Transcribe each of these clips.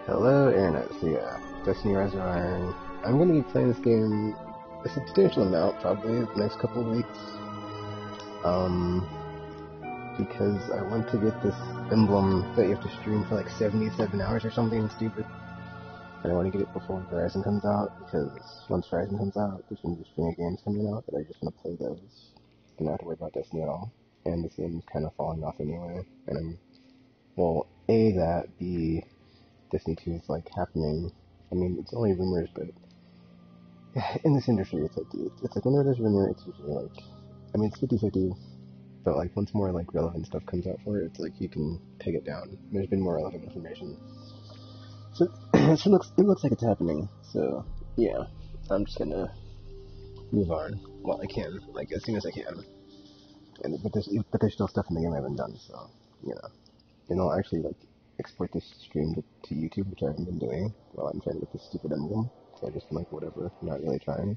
Hello, Internet. So yeah, Destiny Rise of Iron. I'm going to be playing this game a substantial amount, probably, the next couple of weeks. Um, because I want to get this emblem that you have to stream for like 77 hours or something stupid. And I want to get it before Horizon comes out, because once Horizon comes out, there's going to be string of games coming out that I just want to play those. And not have to worry about Destiny at all. And this game's kind of falling off anyway. And well, A, that, B, Destiny 2 is like happening. I mean, it's only rumors, but in this industry, it's like, dude, it's like whenever there's rumor, it's usually like, I mean, it's 50-50, but like once more like relevant stuff comes out for it, it's like you can take it down. There's been more relevant information, so it looks like it's happening. So yeah, I'm just gonna move on while I can, like as soon as I can. But there's still stuff in the game I haven't done, so you know, and I'll actually like export this stream to YouTube, which I haven't been doing while I'm trying to get this stupid emblem. So I just like whatever, not really trying.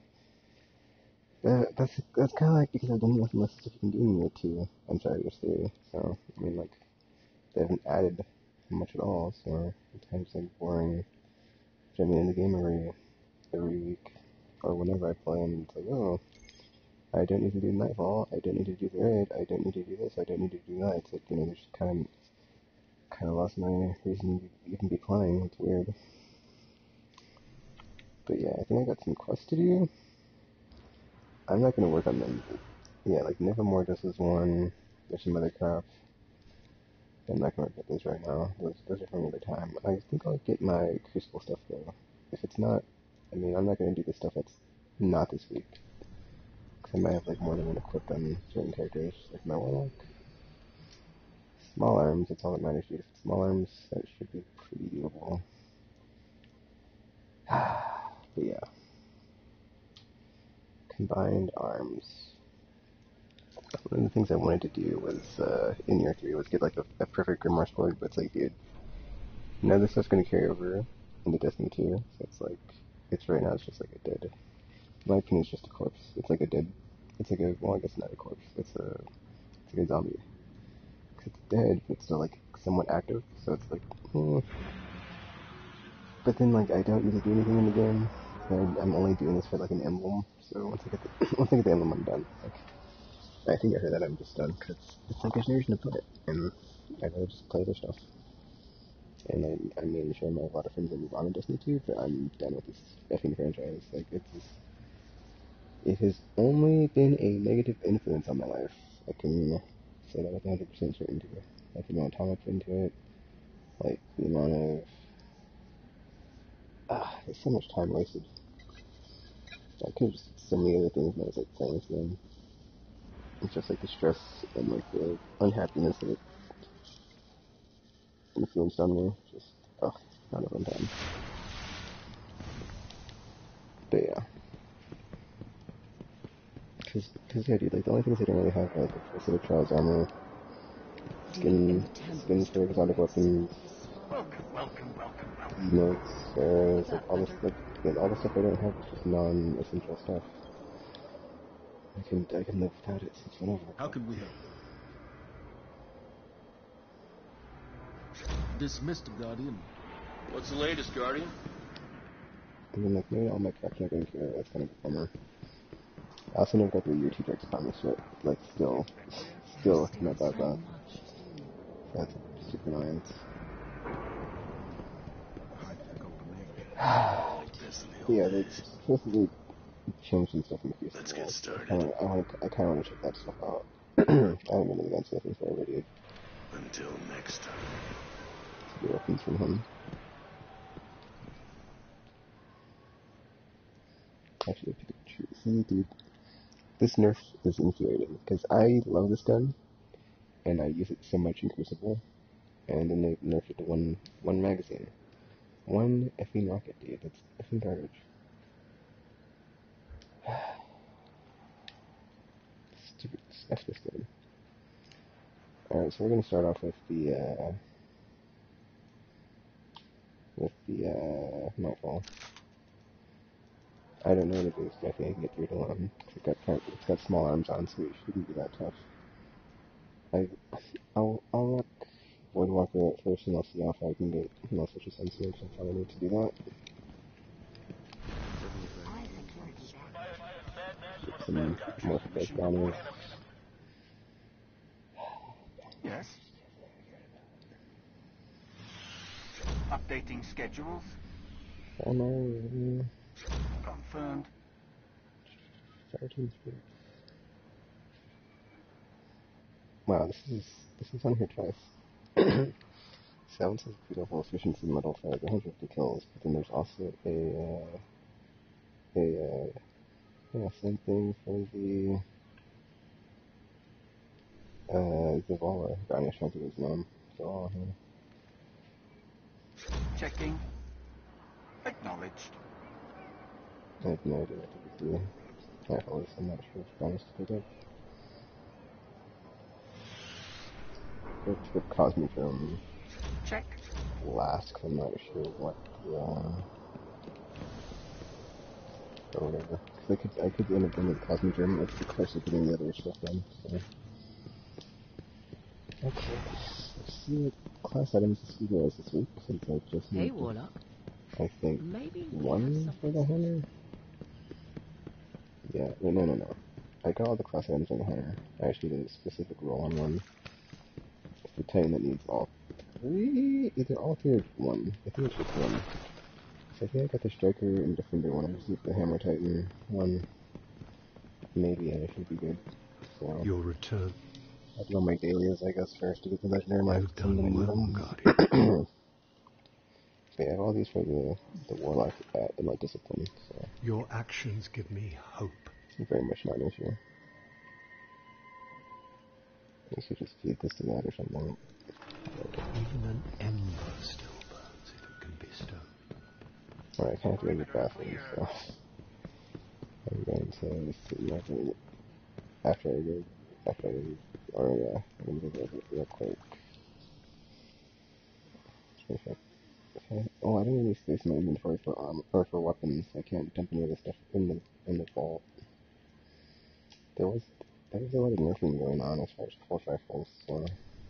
That's kind of like because I've done nothing less stuff you can do in year two. I'm sorry, year three. So I mean, like they haven't added much at all. So it's kind of like boring jumping in the game every week or whenever I play, and it's like, oh, I don't need to do Nightfall. I don't need to do the raid. I don't need to do this. I don't need to do that. It's like, you know, there's kind of lost my reason to even be playing. It's weird. But yeah, I think I got some quests to do. I'm not gonna work on them. Yeah, like Nevermore just is one. There's some other crap. I'm not gonna get those right now. Those are for another time. I think I'll get my Crucible stuff though. If it's not, I mean, I'm not gonna do the stuff that's not this week. Cause I might have like more than one equipped on certain characters, like my Warlock. Small arms, that's all that matters. If it's small arms, that should be pretty doable. But yeah. Combined arms. One of the things I wanted to do was, in year 3, was get like a perfect Grimoire Sword, but it's like, dude, none of this stuff's gonna carry over into Destiny 2, so it's like, it's right now, it's just like a dead, in my opinion, it's just a corpse. It's like a dead, it's like a, well, I guess not a corpse, it's like a zombie. Cause it's dead, but it's still like somewhat active, so it's like, But then like, I don't need to do anything in the game. I'm only doing this for like an emblem, so once I get the, once I get the emblem, I'm done. Like, I think I heard that I'm just done, because it's like there's no reason to play it, and I'd rather just play other stuff. And I mean, sure, I have a lot of friends that move on to Destiny 2, but I'm done with this effing franchise. Like, it has only been a negative influence on my life. I can say that with 100% certainty. Like, the amount of time I put into it, like, the amount of, there's so much time wasted. I could have just so many other things when I was, like, playing this game. It's just, like, the stress and, like, the unhappiness that it influenced on me. Just, not a fun time. But yeah. Cause yeah, dude, like, the only things I don't really have are, like, the first set of Trials armor, skins for exotic weapons, emotes, arrows, like, all this, like, all the stuff I don't have is just non-essential stuff. I can live without it since whenever. How can we help? Dismissed, Guardian. What's the latest, Guardian? I mean, like, maybe all my crap's not going to care. That's kind of a bummer. I also never got the year 2 Drake's Promise yet. Like, still not that. That's super annoyance. Yeah, they supposedly changed some stuff in the Crucible. Let's get started. I kind of want to check that stuff out. I haven't been to the gunsmith since I already. Until next time. The weapons from him. Actually, see, dude, this nerf is infuriating because I love this gun and I use it so much in Crucible, and then they nerfed it to one magazine, one effing rocket, dude. That's effing garbage. Stupid, F this game. Alright, so we're gonna start off with the Nightfall. I don't know what it is, but I think I can get through it alone. It's got small arms on, so it shouldn't be that tough. I'll look Voidwalker at first, and I'll see how far I can get Social Sensory, because I probably need to do that. Get some more fake bounties. Yes. Updating schedules. Oh no. Confirmed. 13 feet. Wow, this is on here twice. 7 says beautiful efficiency metal fire, 150 kills, but then there's also yeah, same thing for the Zavala, Garnish Hunter is known. So all here. Checking. Acknowledged. I have no idea what to do. I'm not sure if Garnish to pick up. Go to the Cosmic Dome Check. last, because I'm not sure what or whatever. Because I could end up in the Cosmic Dome, it's the closer to getting the other stuff done, so. Okay, let's see what class items this video is this week, since I just need Warlock. I think Maybe one for the hunter? Yeah, no. I got all the class items on the hunter. I actually did a specific roll on one. It's the Titan that needs all three, either all three or one. I think it's just one. So I think I got the Striker and Defender one. I just need the Hammer Titan one. Maybe I should be good. So Your return. I'll do all my dailies, I guess, first to get the legendary marks. You've done well, Guardian. So yeah, I have all these for the Warlock in my discipline, so Your actions give me hope. very much not an issue. I should just feed this to that or something. Even an ember still burns if it can be stone. Alright, I kind of have to go to the bathroom, so I'm going to sit after I leave, I'm going to go real quick. Okay. Oh, I don't have any space in my inventory for or for weapons. I can't dump any of the stuff in the vault. There was a lot of nerfing going on as far as pulse rifles, so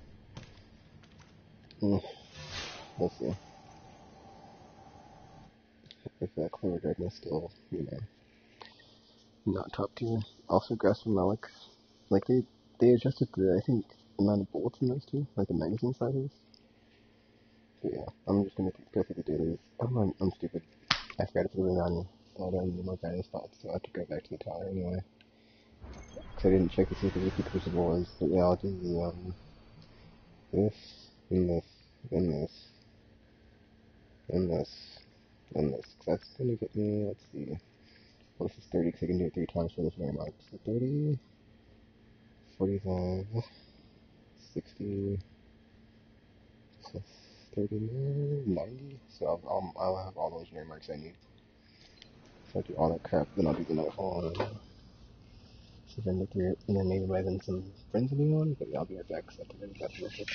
we'll see. If that Clover Dragon is still, not top tier. Also, Grasp from Malik. Like, they adjusted the, I think, amount of bullets in those two, like the magazine sizes. So yeah, I'm just gonna go through the dailies. Oh, I'm stupid. I forgot to put it on that more guidance spots, so I have to go back to the tower anyway. Because I didn't check to see if the repeat crucible was, but yeah, I'll do the, this, and this, and this, and this, and this. Because that's gonna get me, let's see. Well, this is 30, because I can do it 3 times for this very mark. So 30, 45, 60, so 30, 90. So I'll have all those near marks I need. So I'll do all that crap, then I'll do the nightfall, and see if I can get through it. And then maybe by then some friends will be on, but yeah, I'll be right back, because I have to go to the bathroom real quick.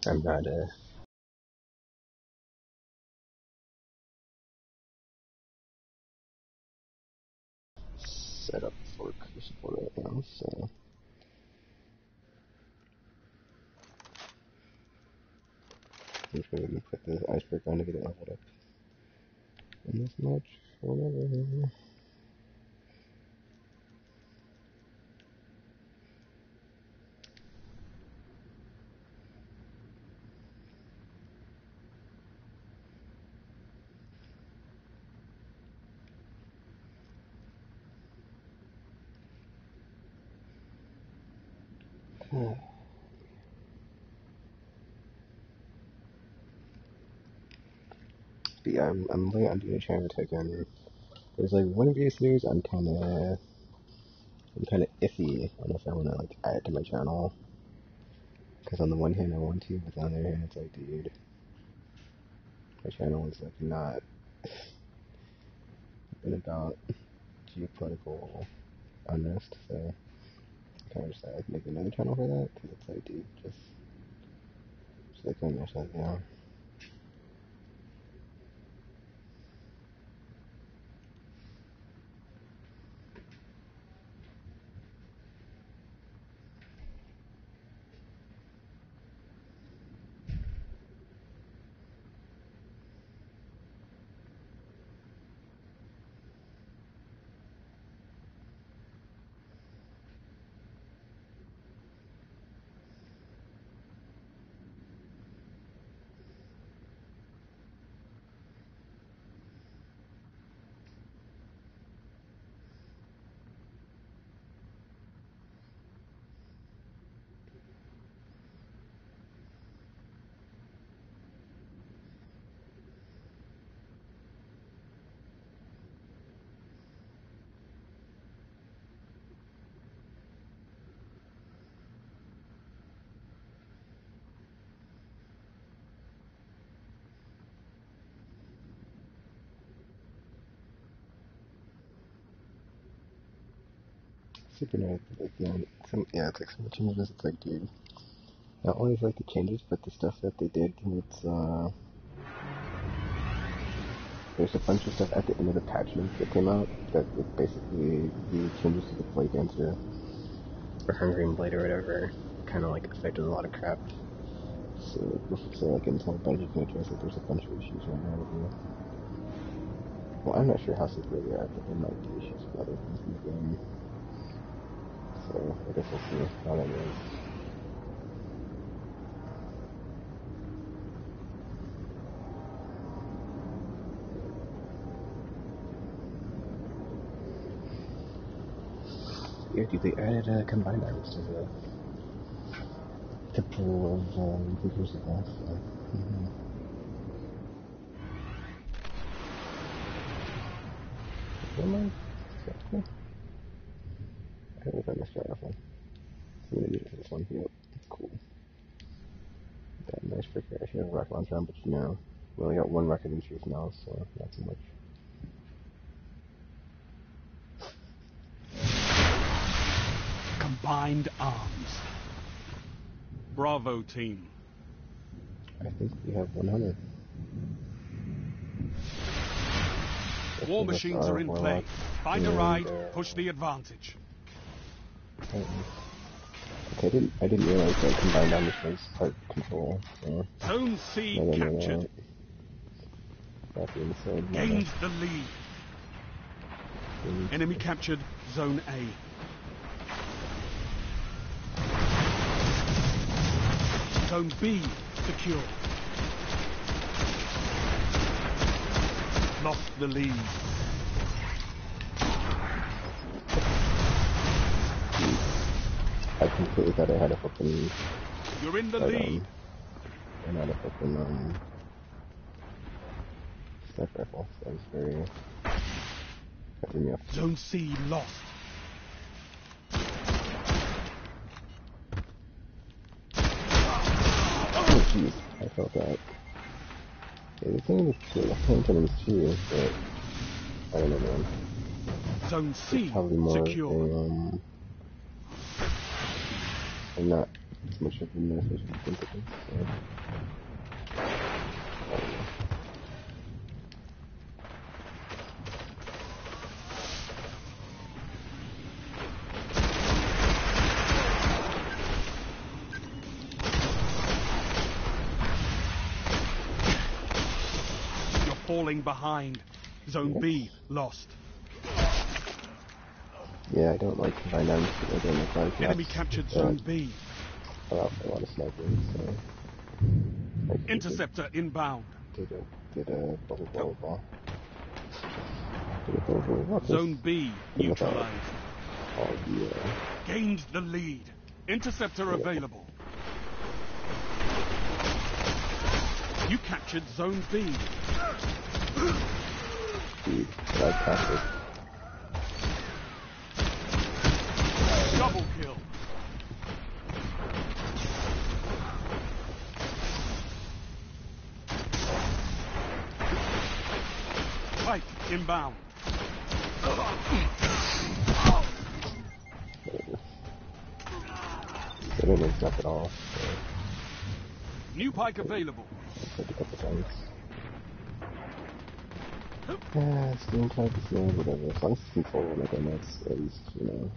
I'm not set up for Crucible right now, so I'm just going to put the iceberg on to get it leveled up. And this much, whatever. But yeah, I'm late on doing a channel token. There's like one of these years I'm kinda iffy on if I wanna like add it to my channel. Cause on the one hand I want to, but on the other hand it's like, dude, my channel is like not been about geopolitical unrest, so I kinda just like make another channel for that, cause it's like, dude, just like on yourself, you know. Super nice, like, you know, yeah, it's like some changes, it's like, dude, not only is like the changes, but the stuff that they did, it's, there's a bunch of stuff at the end of the patch notes that came out that it basically the changes to the Blade Dancer or Hungering Blade or whatever kind of like affected a lot of crap. So like until Bungie can address it, there's a bunch of issues right now with it. Well, I'm not sure how secure they are, but there might be issues with other things in the game. So I guess we'll see how that goes. Yeah, dude, they added combined arms to the pool of features of that, so. Am I? That's cool. I don't know if I missed that rifle. I'm gonna use it for this one. Yep, cool. That nice for I should have a rocket launcher on, but you know, we only got one rocket in truth now, so not so much. Combined arms. Bravo team. I think we have 100. War machines are in play. Find a ride, push the advantage. Okay, I didn't realize that combined arms was part control, so. Zone C captured. Gained the lead. Enemy captured Zone A. Zone B secure. Lost the lead. I completely thought I had a fucking... You're in the lead. I had a fucking, sniper rifle, so I was very... That threw me off. Zone C lost. Oh jeez, I felt that. Yeah, the thing with the left-hand cannons too, but... I don't know, man. Zone C probably more secure. I'm not as much of a mess as you think it is. So. Falling behind. Zone B lost. Yeah, I don't like dynamics. I don't like dynamics. Enemy captured Zone B. I also want to sniping, so. Interceptor inbound. Did a bubble. Zone B neutralized. Oh yeah. Gained the lead. Interceptor available. You captured Zone B. Dude, I captured. Double kill. Pike inbound. They didn't mix up at all. So. New Pike available. A couple times. Yeah, Steam type is whatever. As long as it's controlled, like, and that's at least, you know.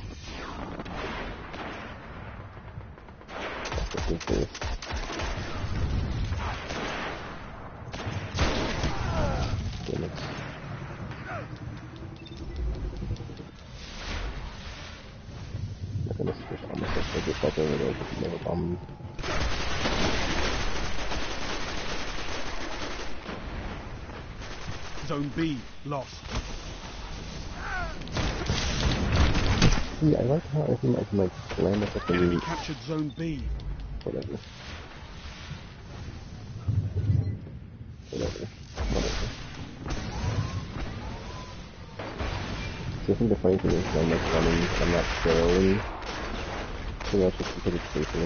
That's what this is. Damn it. I'm gonna switch almost like this up over there because you never bomb. Zone B lost. Yeah, I like how I think I can, like, land up at the Enemy captured Zone B. Whatever. So I think the funny thing is I'm like running, I'm not barely. I think I should consider it safer.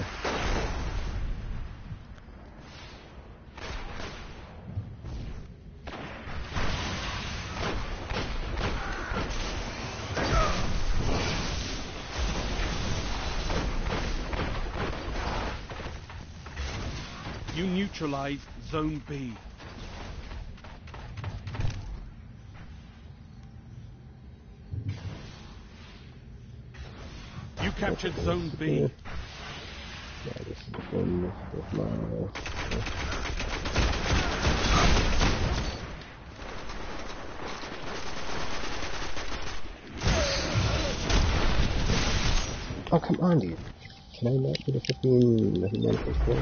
You neutralized Zone B. You captured Zone B. Yeah, this is the thing with my... Oh, come on, dude. Can I not get a fucking manifest there?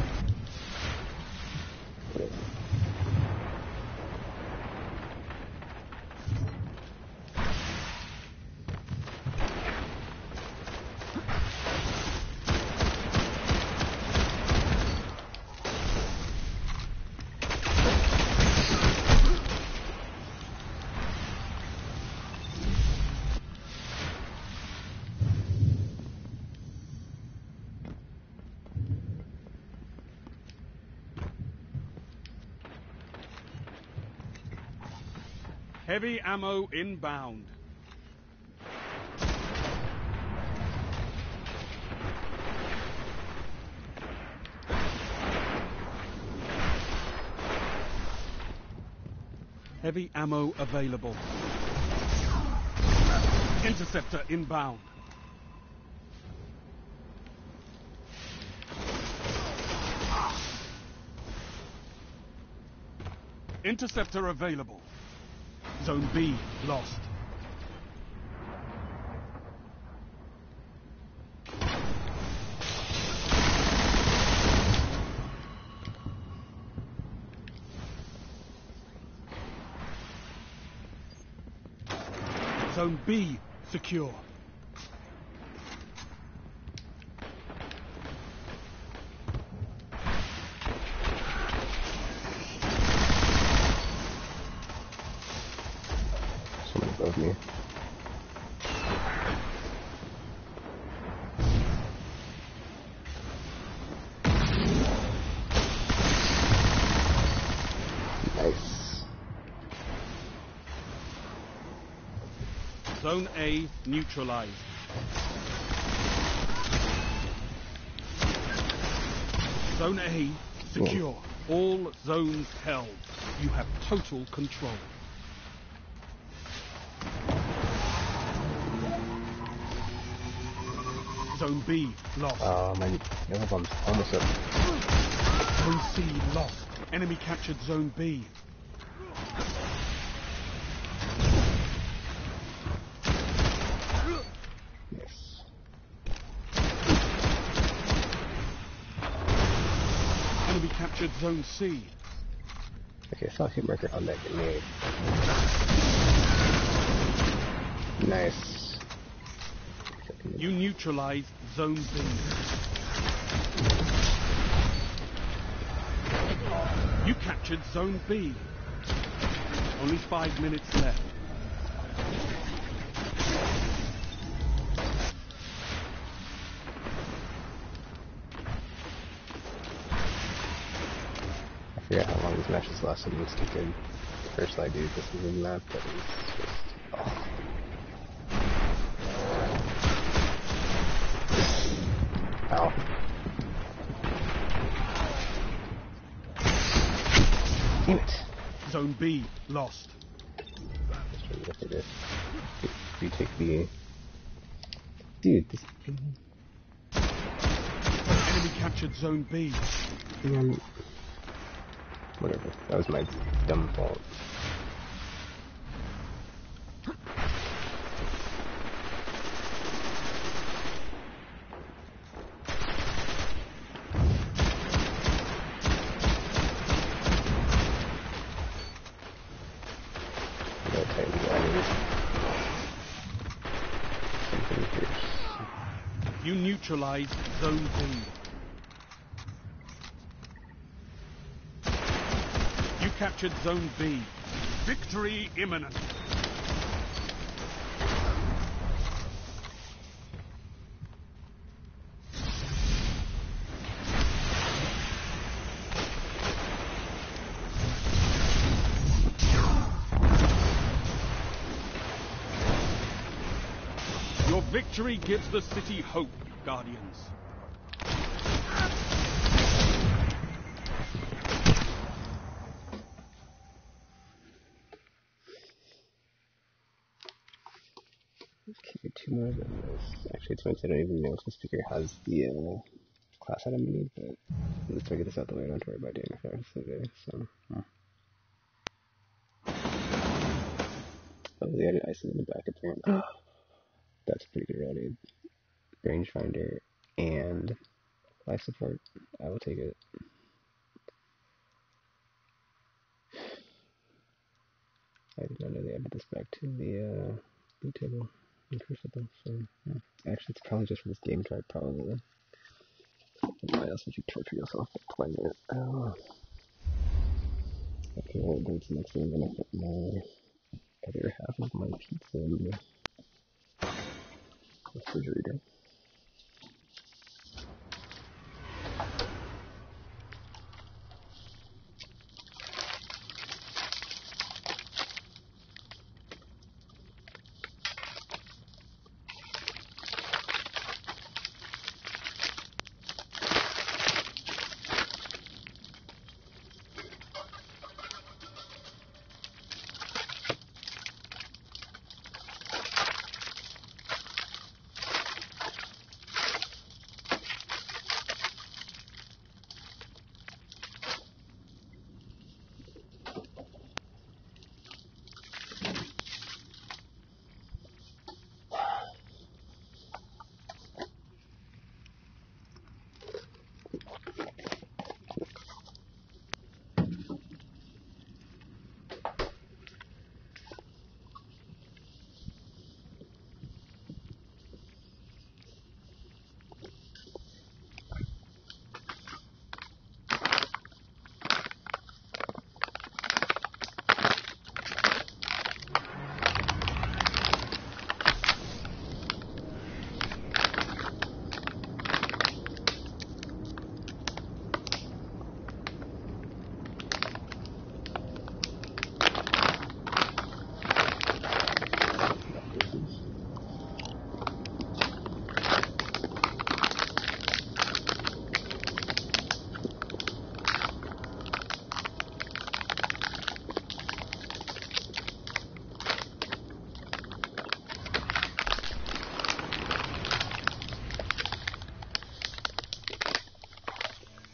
Heavy ammo inbound. Heavy ammo available. Interceptor inbound. Interceptor available. Zone B lost. Zone B secure. Above me. Nice. Zone A neutralized. Zone A secure. All zones held. You have total control. Zone B lost. My yellow bomb's almost up. Zone C lost. Enemy captured Zone B. Yes. Enemy captured Zone C. Okay, I saw a hit marker on that grenade. Nice. You neutralized Zone B. You captured Zone B. Only 5 minutes left. I forget how long these matches lasted in stupid first I do. This is a map that is just... Oh. Ow. Damn it. Zone B lost. Just trying to look at this. Retake B. Dude, this... Enemy captured Zone B. Whatever. That was my dumb fault. You neutralized Zone B. You captured Zone B. Victory imminent. Your victory gives the city hope, Guardians. Okay, 2 more of those. Actually, it's once I don't even know if this figure has the class item we need, but let's figure this out the way I don't have to worry about doing it first today, so... Oh, they added ice in the back apparently. That's pretty good already. Rangefinder and life support. I will take it. I did not know they added this back to the loot table in Crucible, so yeah. Actually, it's probably just for this game drive, probably. Why else would you torture yourself by playing it? Okay, well, next thing I'm gonna put my other half of my pizza in the refrigerator.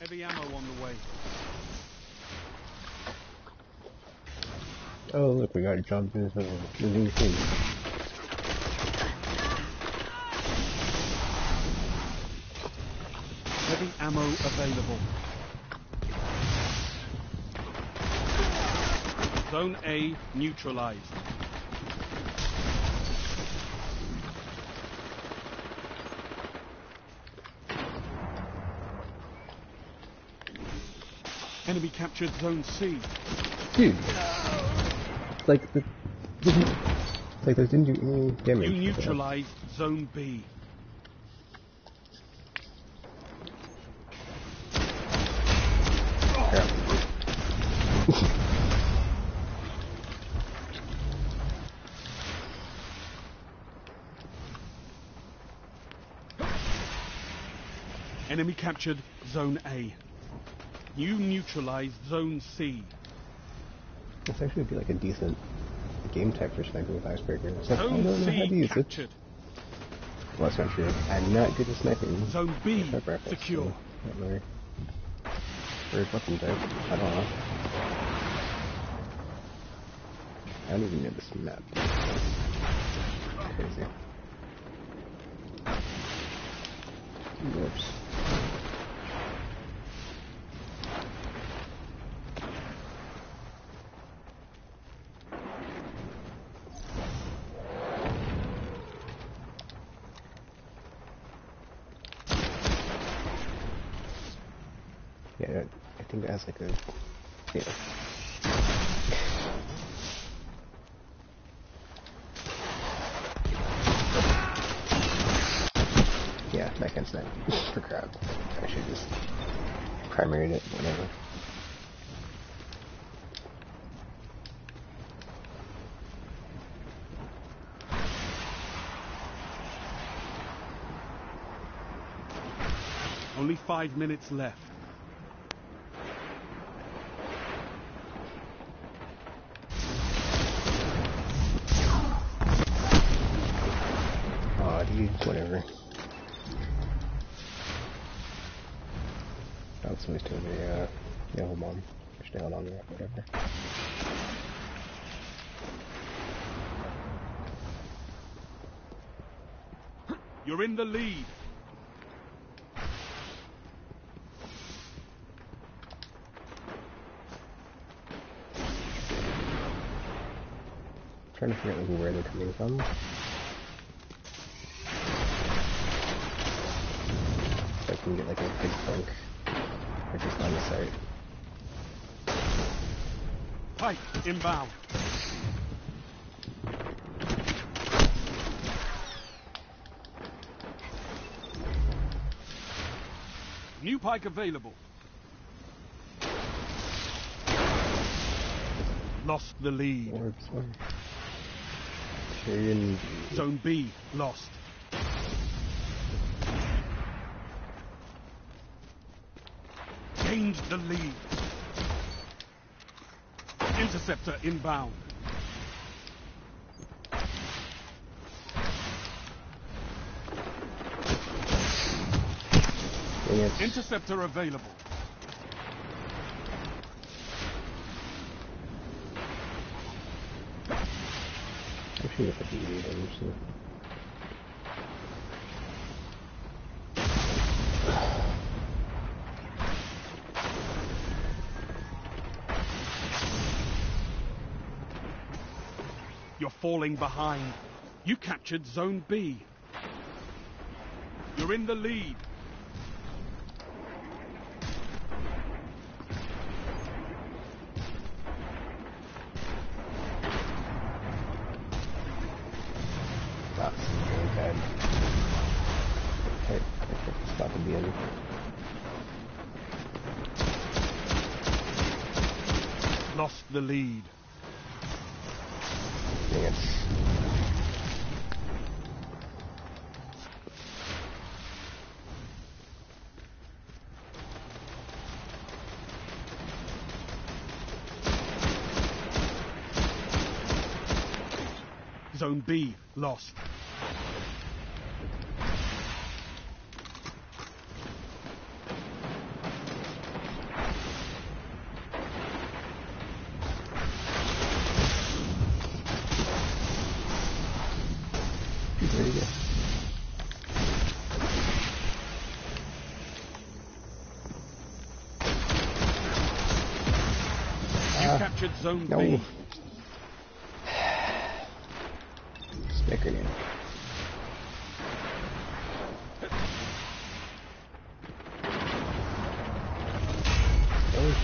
Heavy ammo on the way. Oh, look, we got jumped into the living thing. Heavy ammo available. Zone A neutralized. Enemy captured Zone C. Dude! Like, like, those didn't do any damage. You neutralized Zone B. Enemy captured Zone A. You neutralized Zone C. This actually would be like a decent game tech for sniping with Icebreaker. Except I don't know Zone how to C use captured. it. Well, that's not true. I'm not good at sniping. Zone B Sniper rifles, secure. So not really. Or weapon type. I don't know. I don't even know this map. Crazy. Whoops. Yeah, I think it has like a... Yeah. Yeah, that can snipe. For crap. I should just primaried it, whatever. Only 5 minutes left. Aw, dude, whatever. I'm supposed to be, yeah, hold on. Stay on there, whatever. You're in the lead. I'm trying to figure out like, where they're coming from. So I can get like a big chunk. Or just on the site. Pike inbound. New pike available. Lost the lead. Orbs, orbs. Tyrion. Zone B lost. Gained the lead. Interceptor inbound. Dang it. Interceptor available. I should get the BD damage too. You're falling behind. You captured Zone B. You're in the lead. That's really bad. Okay, it's not gonna be in. Lost the lead. Dang it. Zone B lost. captured Zone No. B. Stick grenade. Oh.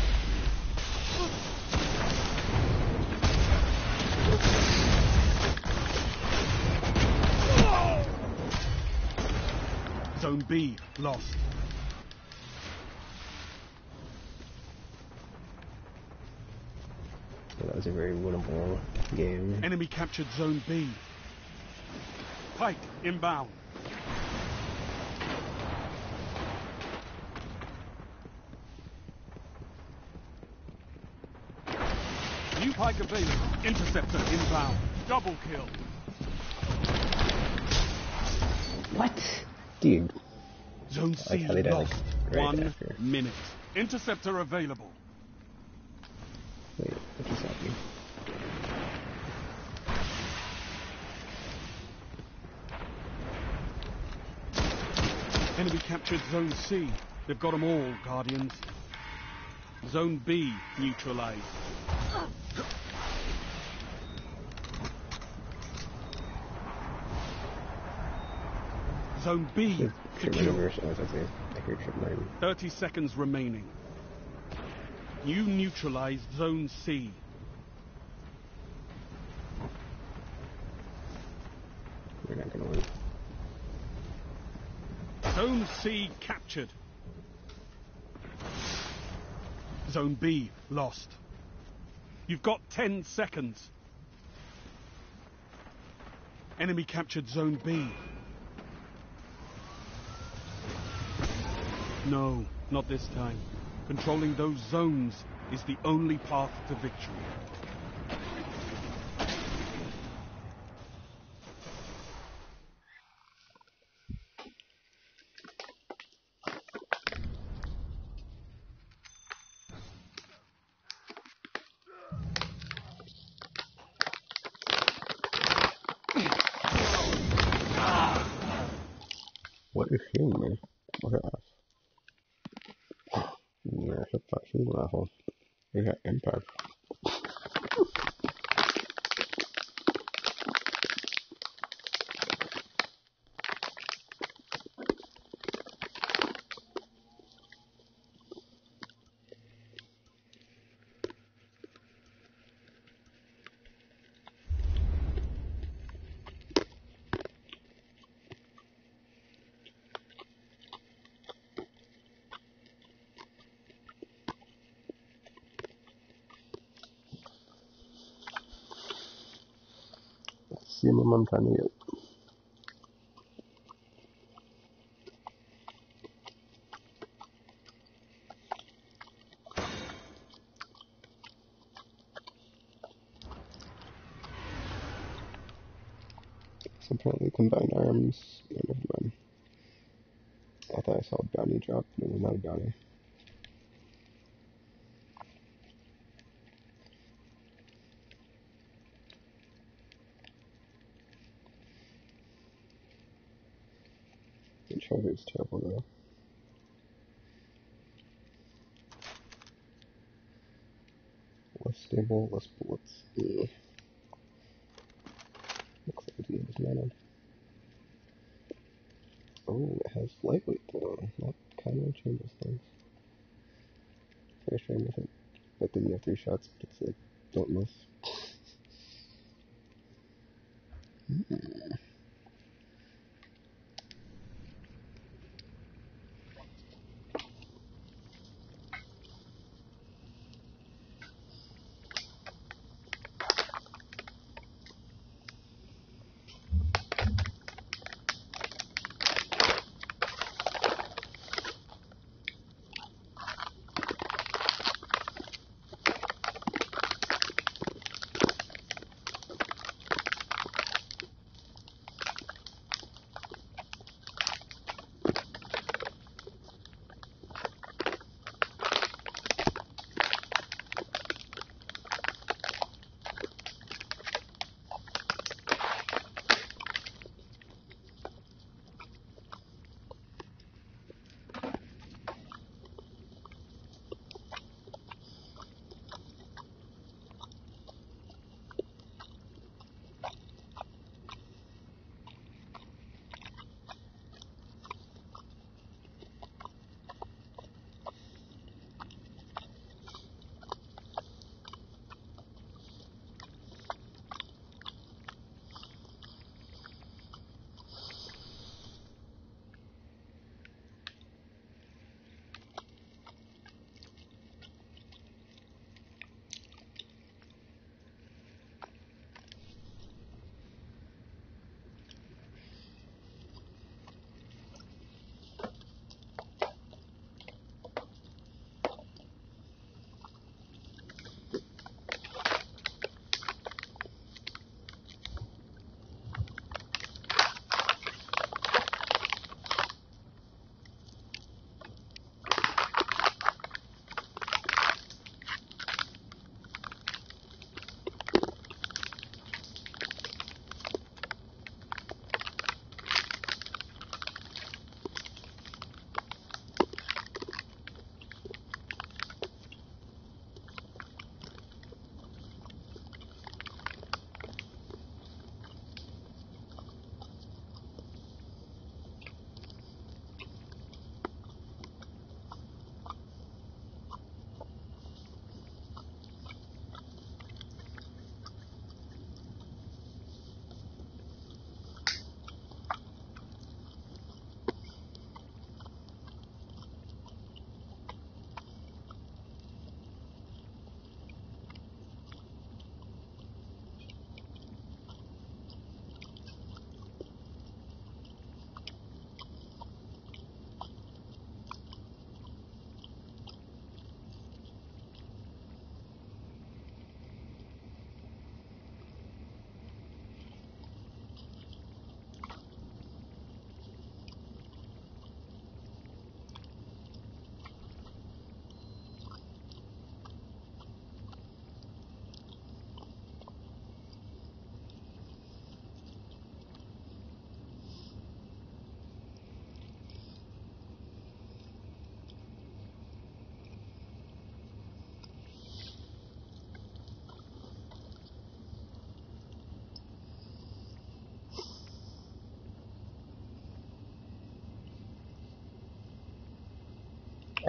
Zone B lost. So that was a very winnable game. Enemy captured Zone B. Pike inbound. New Pike available. Interceptor inbound. Double kill. What? Dude. Zone I like C how they died, lost. like, right 1 after. minute. Interceptor available. Wait, what just happened? Enemy captured Zone C. They've got them all, Guardians. Zone B neutralized. Zone B Trip secure. reverse. I was gonna say, I hear trip mine. 30 seconds remaining. You neutralized Zone C. We're not gonna win. Zone C captured. Zone B lost. You've got 10 seconds. Enemy captured Zone B. No, not this time. Controlling those zones is the only path to victory. What is shooting me? What is that? Yeah, it's not shooting rifle. They got impact. See what I'm trying to get. So apparently combined arms. No, never mind. I thought I saw a bounty drop, but it was not a bounty. The charger is terrible though. Less stable, less bullets. Ugh. Looks like the is mana. Oh, it has lightweight though. That kind of changes things. Very strange with it. But then you have 3 shots, but it's like, don't miss.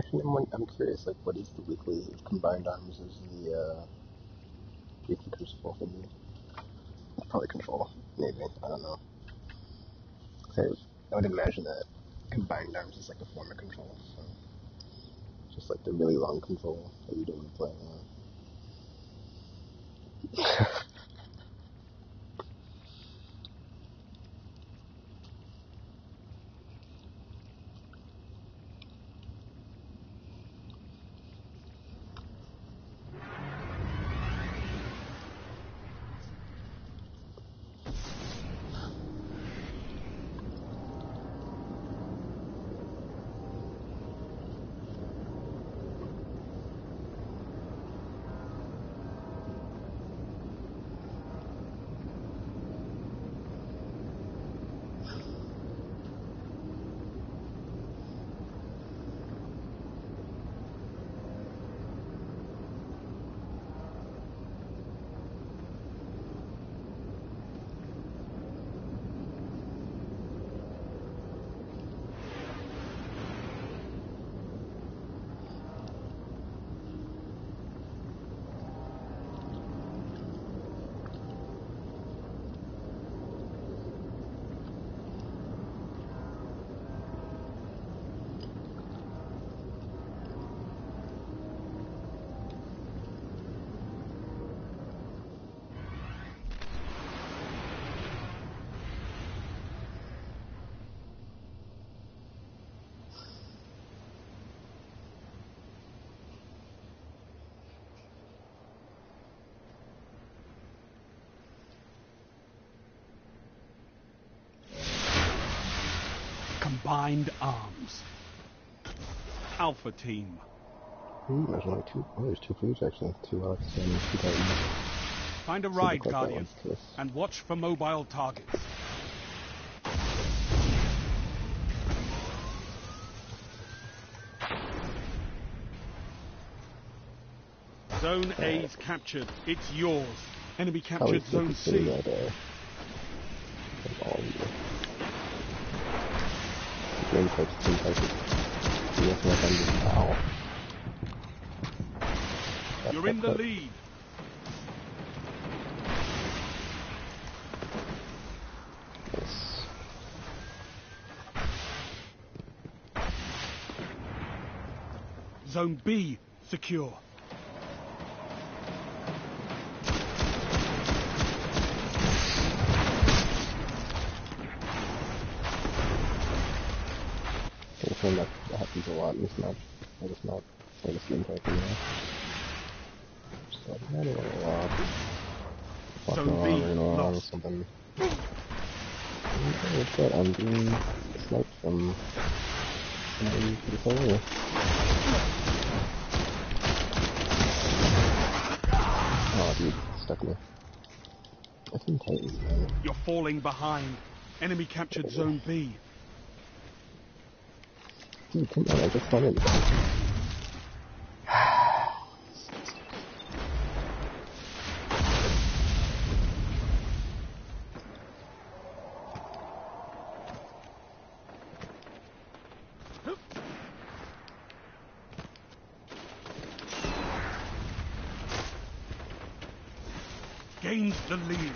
Actually, I'm curious, like, what is the weekly combined arms as the weekly crucible thingy? Probably control, maybe, I don't know. I would imagine that combined arms is like a form of control, so just like the really long control that you do when you play Combined arms. Alpha team. There's only two. Oh, there's two crews actually. 2 Arcs and 2 Titans. Find a ride, Guardian, and watch for mobile targets. Zone A's captured. It's yours. Enemy captured Zone C. You're in the lead. Yes. Zone B secure. That happens a lot in this match. Or this map. Or this gameplay for now. Just like, I don't want to walk. Walking along or something. What's that? I'm being sniped from somebody pretty far away. Oh, dude. Stuck me. That's in Titans, man. You're falling behind. Enemy captured Zone B. Dude, come on, I just wanted to... Gains the lead.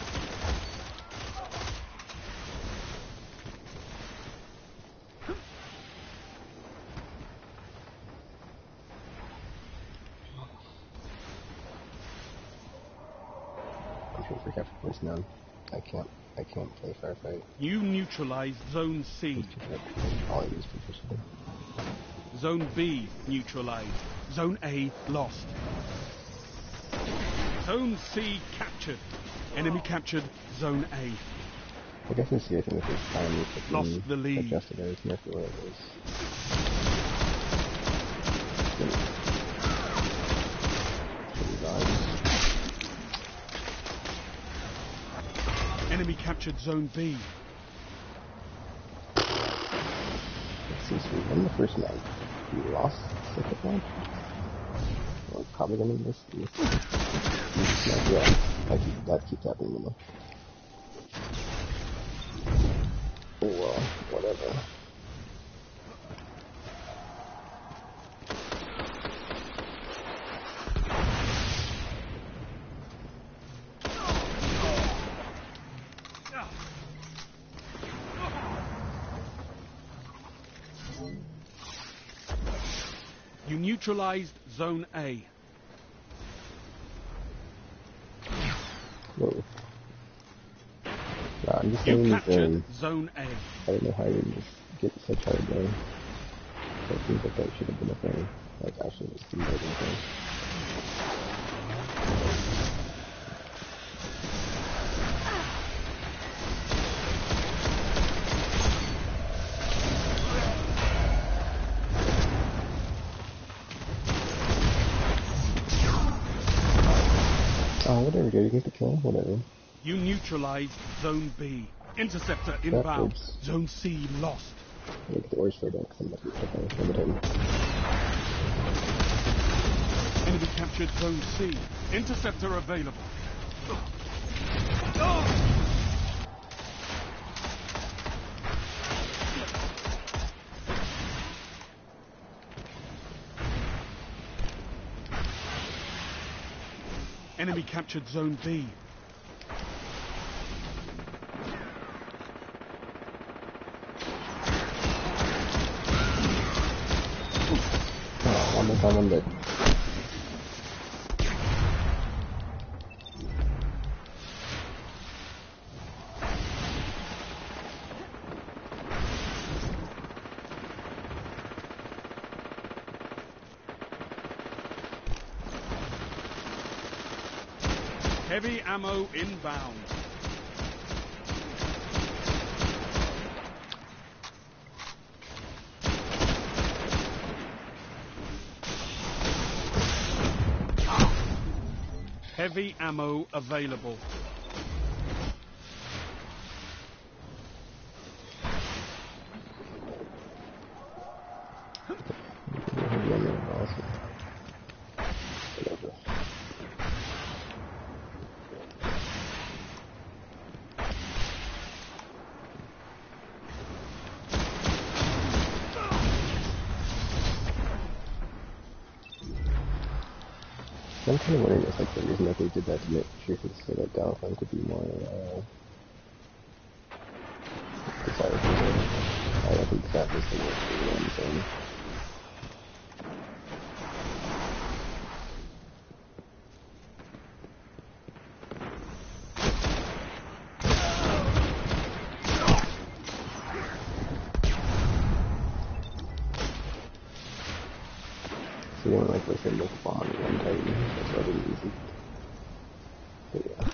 No, I can't play firefight. You neutralized Zone C. All these positions. Zone B neutralized. Zone A lost. Zone C captured. Enemy captured Zone A. I guess in C, I think this time we could lost the lead. Adjusted everything after where it was. Enemy captured Zone B. Let's see, so we won the first match. We lost the second match. We're probably gonna miss this match. Yeah, that keeps happening, you know. Oh well, whatever. neutralized Zone A. Whoa. Nah, I'm just You saying captured Zone A. I don't know how you just get such hard game. So it seems like that should have been a thing. Like, actually, it seems like a thing. Oh, whatever, dude. You get the kill. Whatever. You neutralized Zone B. Interceptor inbound. Backwards. Zone C lost. Look at the orange photo, because I'm not going to Enemy captured Zone C. Interceptor available. Enemy captured Zone B. One more time, I'm dead. Heavy ammo inbound. Heavy ammo available. I'm kind of wondering if like the reason that they did that to make sure so that downtime could be more desirable. I don't think that was the worst thing. So you want to like listen to bomb one Titan, that's rather easy. But yeah.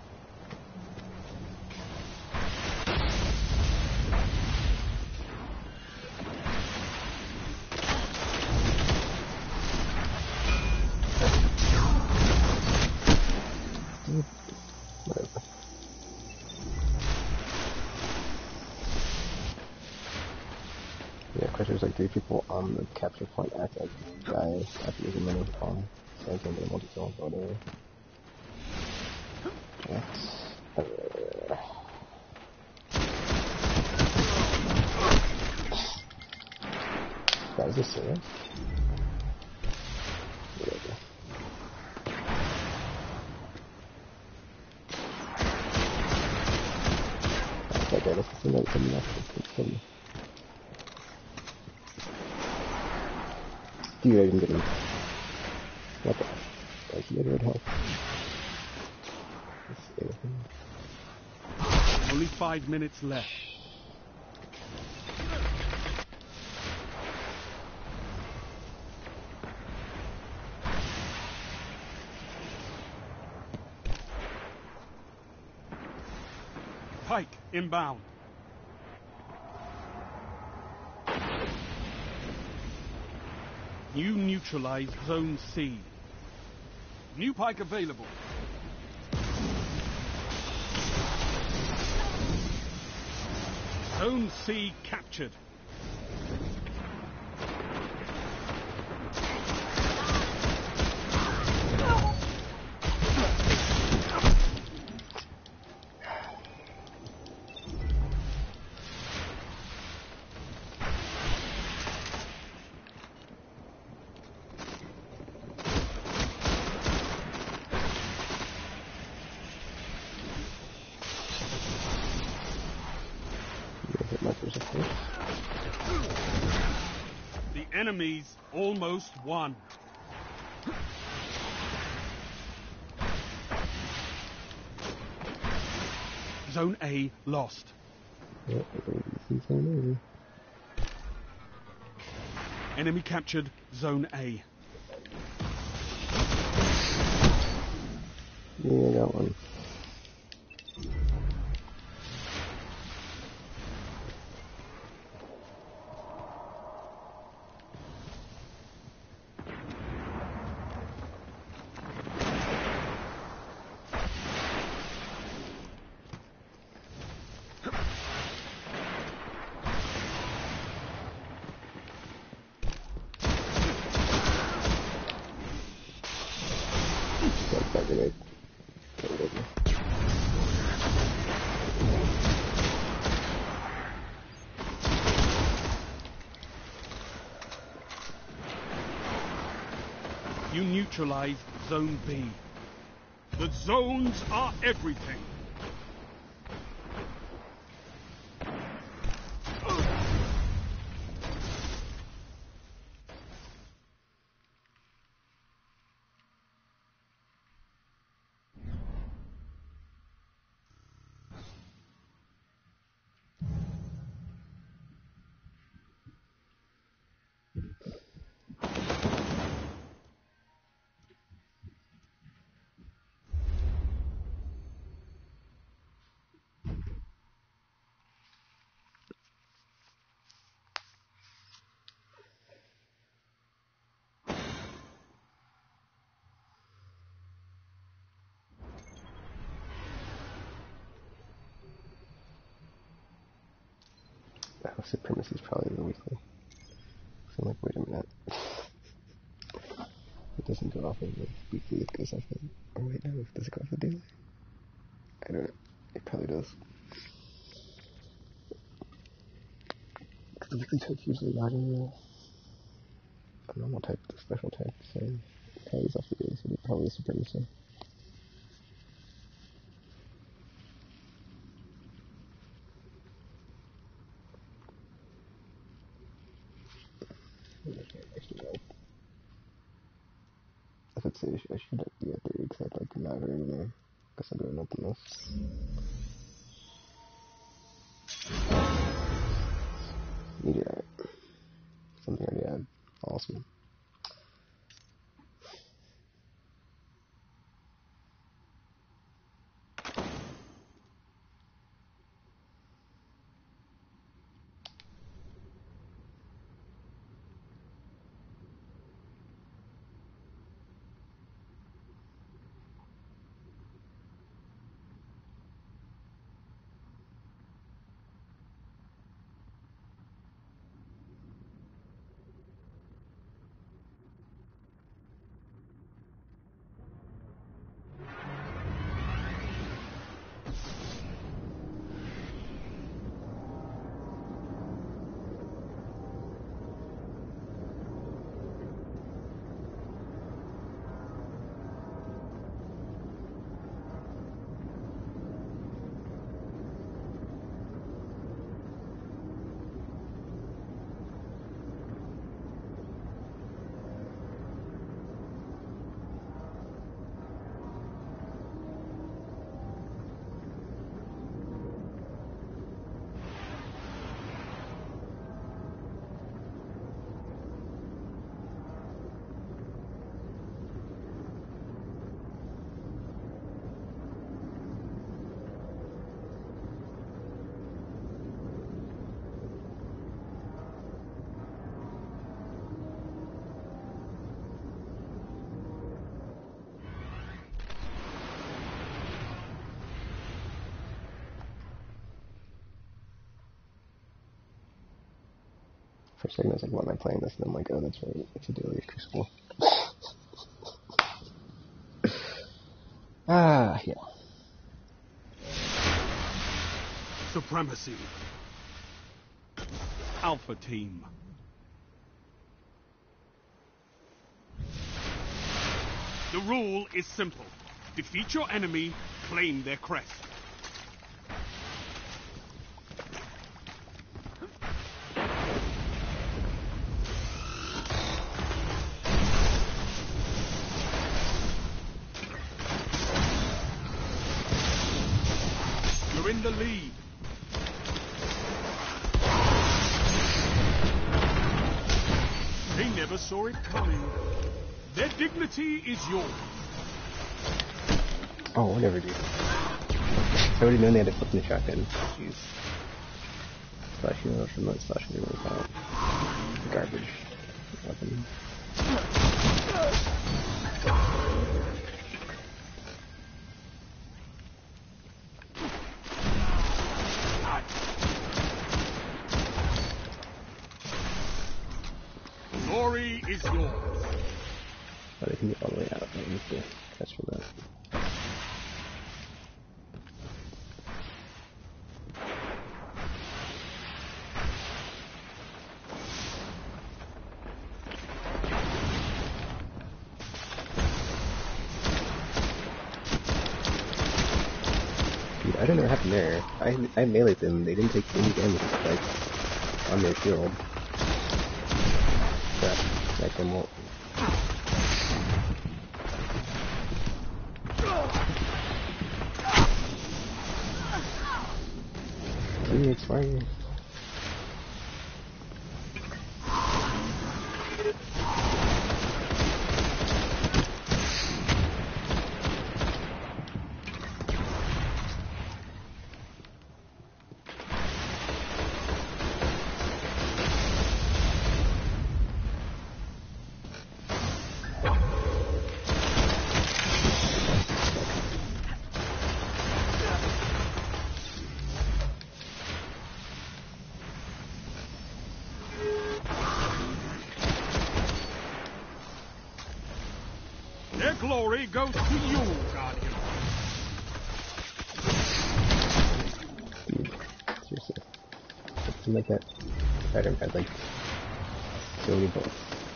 Whatever. Yeah, of course there's like 3 people on the capture point at that guy after using many bomb. So I can get a multi-kill, but Guys, is this serious? Whatever. Okay, let's see that coming up. Dude, I didn't get him. What the? I should get rid of health. Let's see anything. Only 5 minutes left. Pike inbound. You neutralize Zone C. New Pike available. Zone C captured. The enemies Almost won. Zone A lost. Yeah, easy. Enemy captured Zone A. Yeah, I got one. You neutralize Zone B. The zones are everything. Oh, supremacy is probably the weekly. So I'm like, wait a minute. It doesn't go off of the weekly, it goes off of... Oh wait, no, does it go off the daily? I don't know. It probably does. Because the weekly type's usually not a normal type, the special type, so it probably is off the daily, so it's probably supremacy. If it's a issue, I should be at the except like not very many. Guess I'm doing nothing else. Meteorite. Something I already had. Awesome. For a second I was like, why am I playing this? And I'm like, oh, that's right, it's a daily Crucible. Yeah. Supremacy. Alpha Team. The rule is simple. Defeat your enemy, claim their crest. in the lead. They never saw it coming. Their dignity is yours. Oh, whatever, dude. I already known they had to flip in the shotgun. Jeez. Slash heal from that slash heal out. Garbage weapon. Glory is yours. But it can get all the way out. I need to catch for that. Dude, I don't know what happened there. I meleeed them. They didn't take any damage, like, on their shield. Crap. Like them won't. It's fine. Their glory goes to you, Guardian. Dude, seriously. Something like that. Spider had like so many bullets.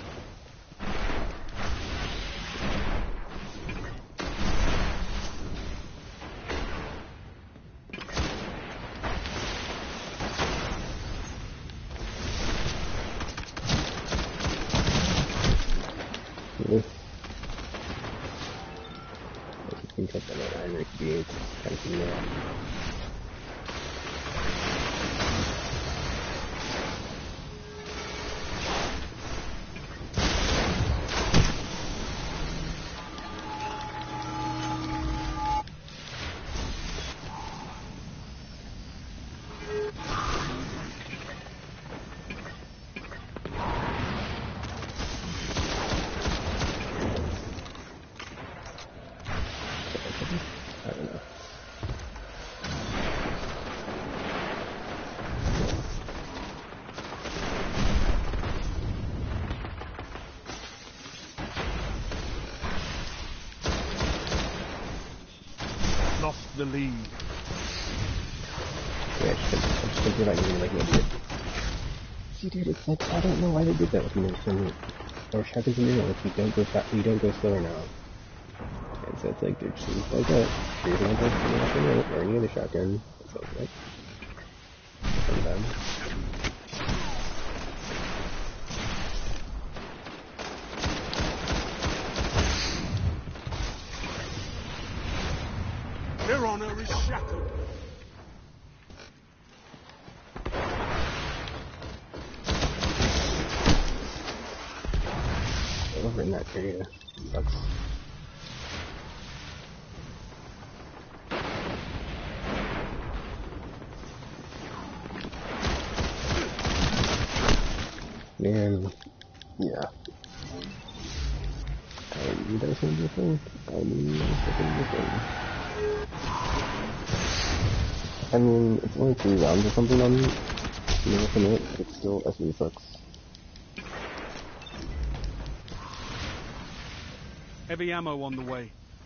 Really? I think I've done it. I really create kind of now. I don't know. Lost the lead. Yeah, I just thinking about using like an idiot. See, dude, it's like, I don't know why they did that with me. Or shotguns in your like, you don't go slower now. And so it's like, dude, just like that. You're gonna go slower or any other shotgun. So it's like, sometimes. Their honor is shattered. Over in that area. Sucks. Man, yeah. I knew that was gonna be a thing. I knew that was gonna be a thing. I mean, it's only 3 rounds or something on Miracle Minute, but it's still SE sucks. Heavy ammo on the way.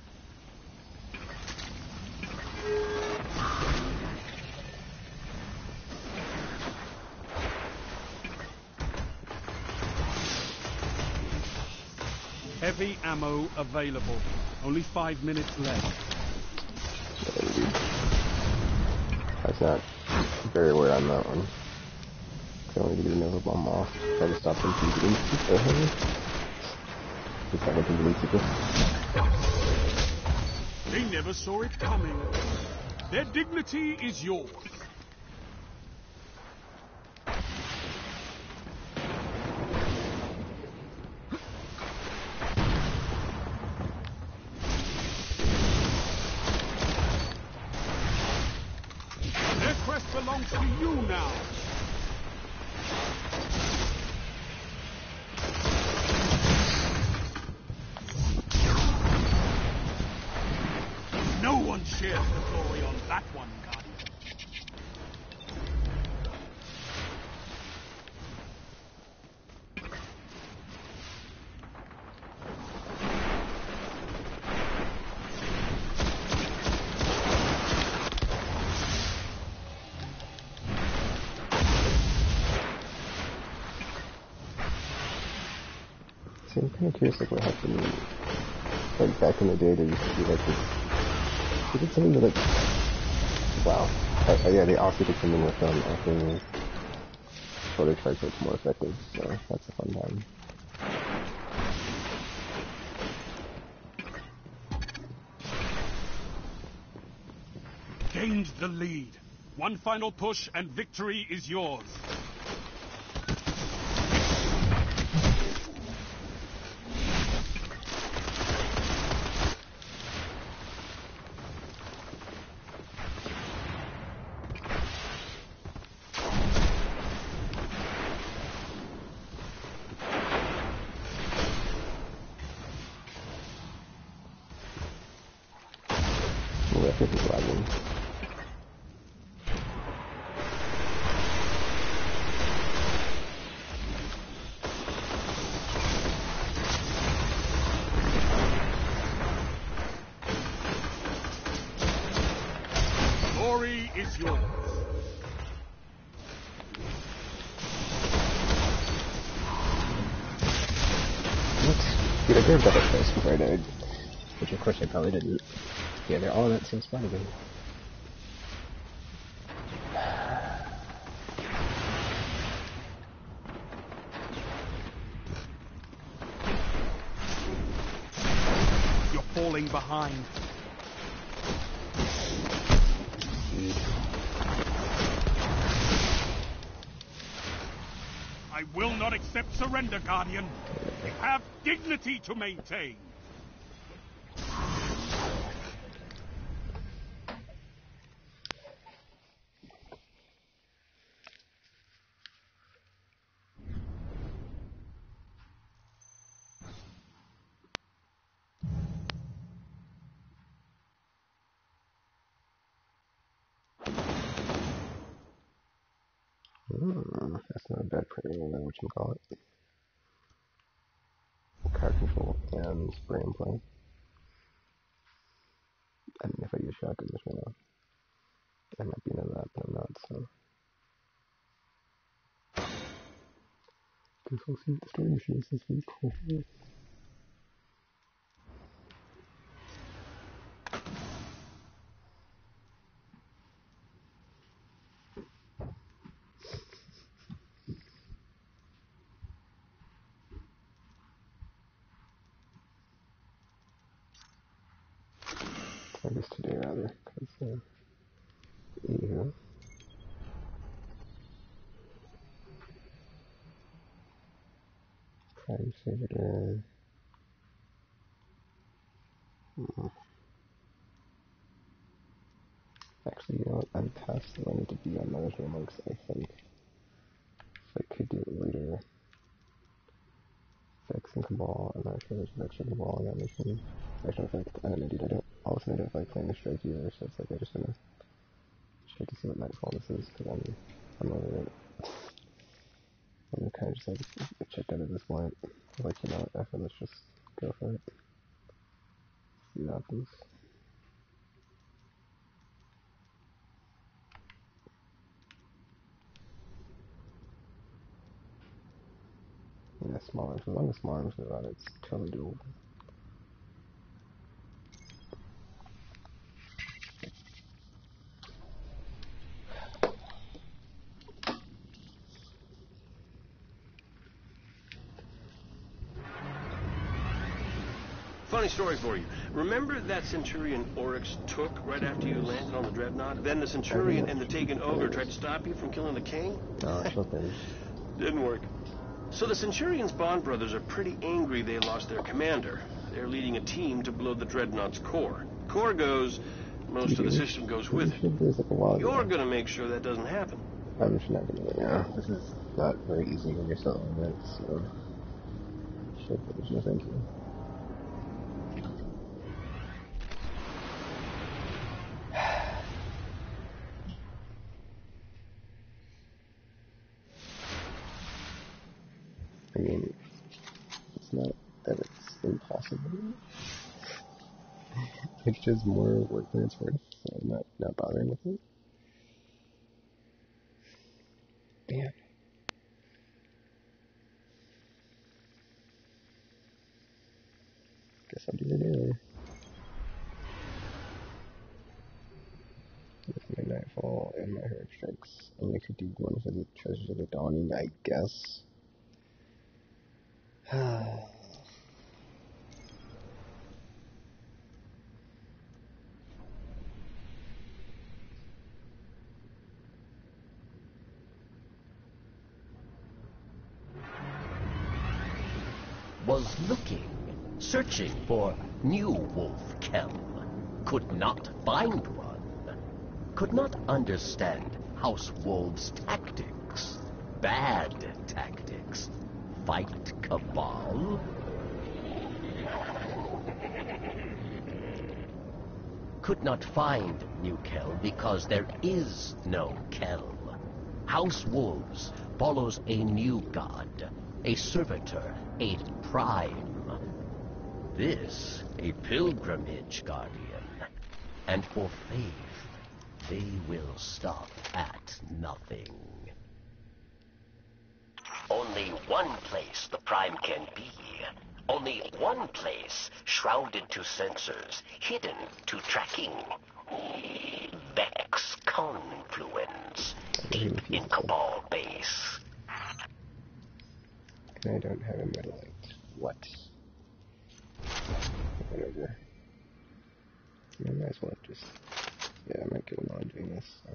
Heavy ammo available. Only 5 minutes left. Yeah, dude. That's not very word on that one. I only get a Nova Bomb off. Try to stop them from getting super heavy. It's not looking really super. They never saw it coming. Their dignity is yours. Their crest belongs to you now. No one shares the glory on that one, Guardian. See, I'm kind of curious, like, what happened, like, back in the day, there used to be, like, this, they did something to, like, wow. Yeah, they also did something with, after photo charge was more effective, so that's a fun time. Gained the lead. One final push and victory is yours. Ooh, I think it's lagging. Glory is yours. What? Dude, I grabbed that twice before I died. Which of course I probably didn't. Yeah, they're all in that same spot again. You're falling behind. I will not accept surrender, Guardian. We have dignity to maintain. That's not a bad what you call it. Crowd control and spray and play. I mean, if I use shotgun this right now, I might be into that, but I'm not, so. Guess we'll see what the story machine is this week. I guess today rather, because, yeah. Prime Servitor. Actually, you know what, I'm past the limit to be on Military Monks, I think. So I could do it later. Vex and Cabal, I'm not sure there's Vex or Cabal on that mission. Actually, in fact, I don't know, dude, I don't, all of a sudden I don't feel like playing the strike either, so it's like I just gonna check to see what Nightfall this is, because I'm over it. I'm kind of just like checked out at this point. Like, you know what, F it, let's just go for it. See what happens. Yeah, small arms. As long as small arms are on, it's totally doable. Funny story for you. Remember that Centurion Oryx took right after you landed on the Dreadnought? Then the Centurion and the Taken Ogre tried to stop you from killing the king? No, I shot them. Didn't work. So the Centurion's Bond brothers are pretty angry they lost their commander. They're leading a team to blow the Dreadnought's core. Core goes, most of the system goes with it. You're gonna make sure that doesn't happen. I'm just not gonna, yeah. This is not very easy when you're selling it, so... Shit, there's no thank you. I mean, it's not that it's impossible. It's just more work than it's worth, so I'm not bothering with it. Damn. Guess I'll do it anyway. With my Nightfall and my Heroic Strikes. And I could do one for the Treasures of the Dawning, I guess. Was looking, searching for new Wolf Kelm. Could not find one. Could not understand House Wolves' tactics. Bad tactics. Fight Cabal? Could not find new Kelm because there is no Kelm. House Wolves follows a new god, a servitor, a prime. This a pilgrimage, Guardian. And for faith, they will stop at nothing. Only one place the prime can be. Only one place shrouded to sensors, hidden to tracking. Vex Confluence, deep in Cabal base. And I don't have a Metalite. What? Whatever. I might as well just... Yeah, I might go on doing this, so...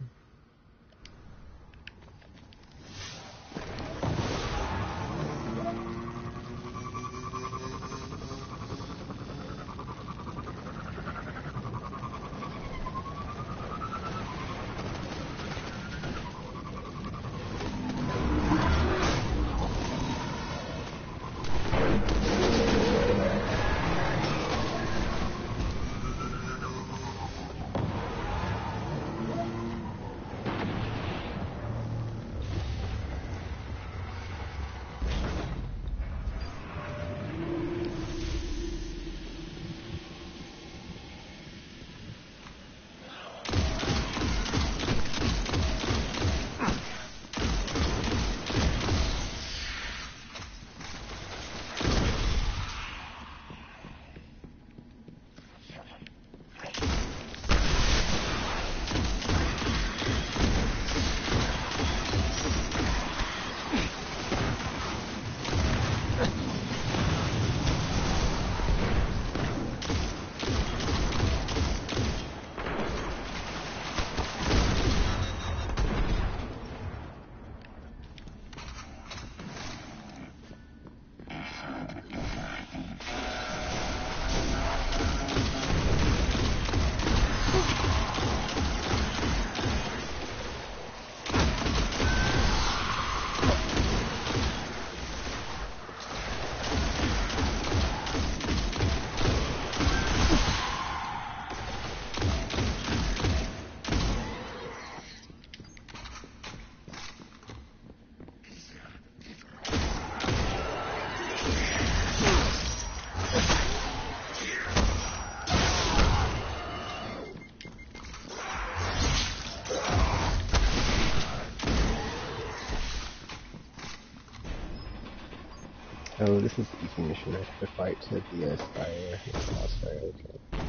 Oh, this is the easy mission. I have to fight to the Spire. Spire, okay.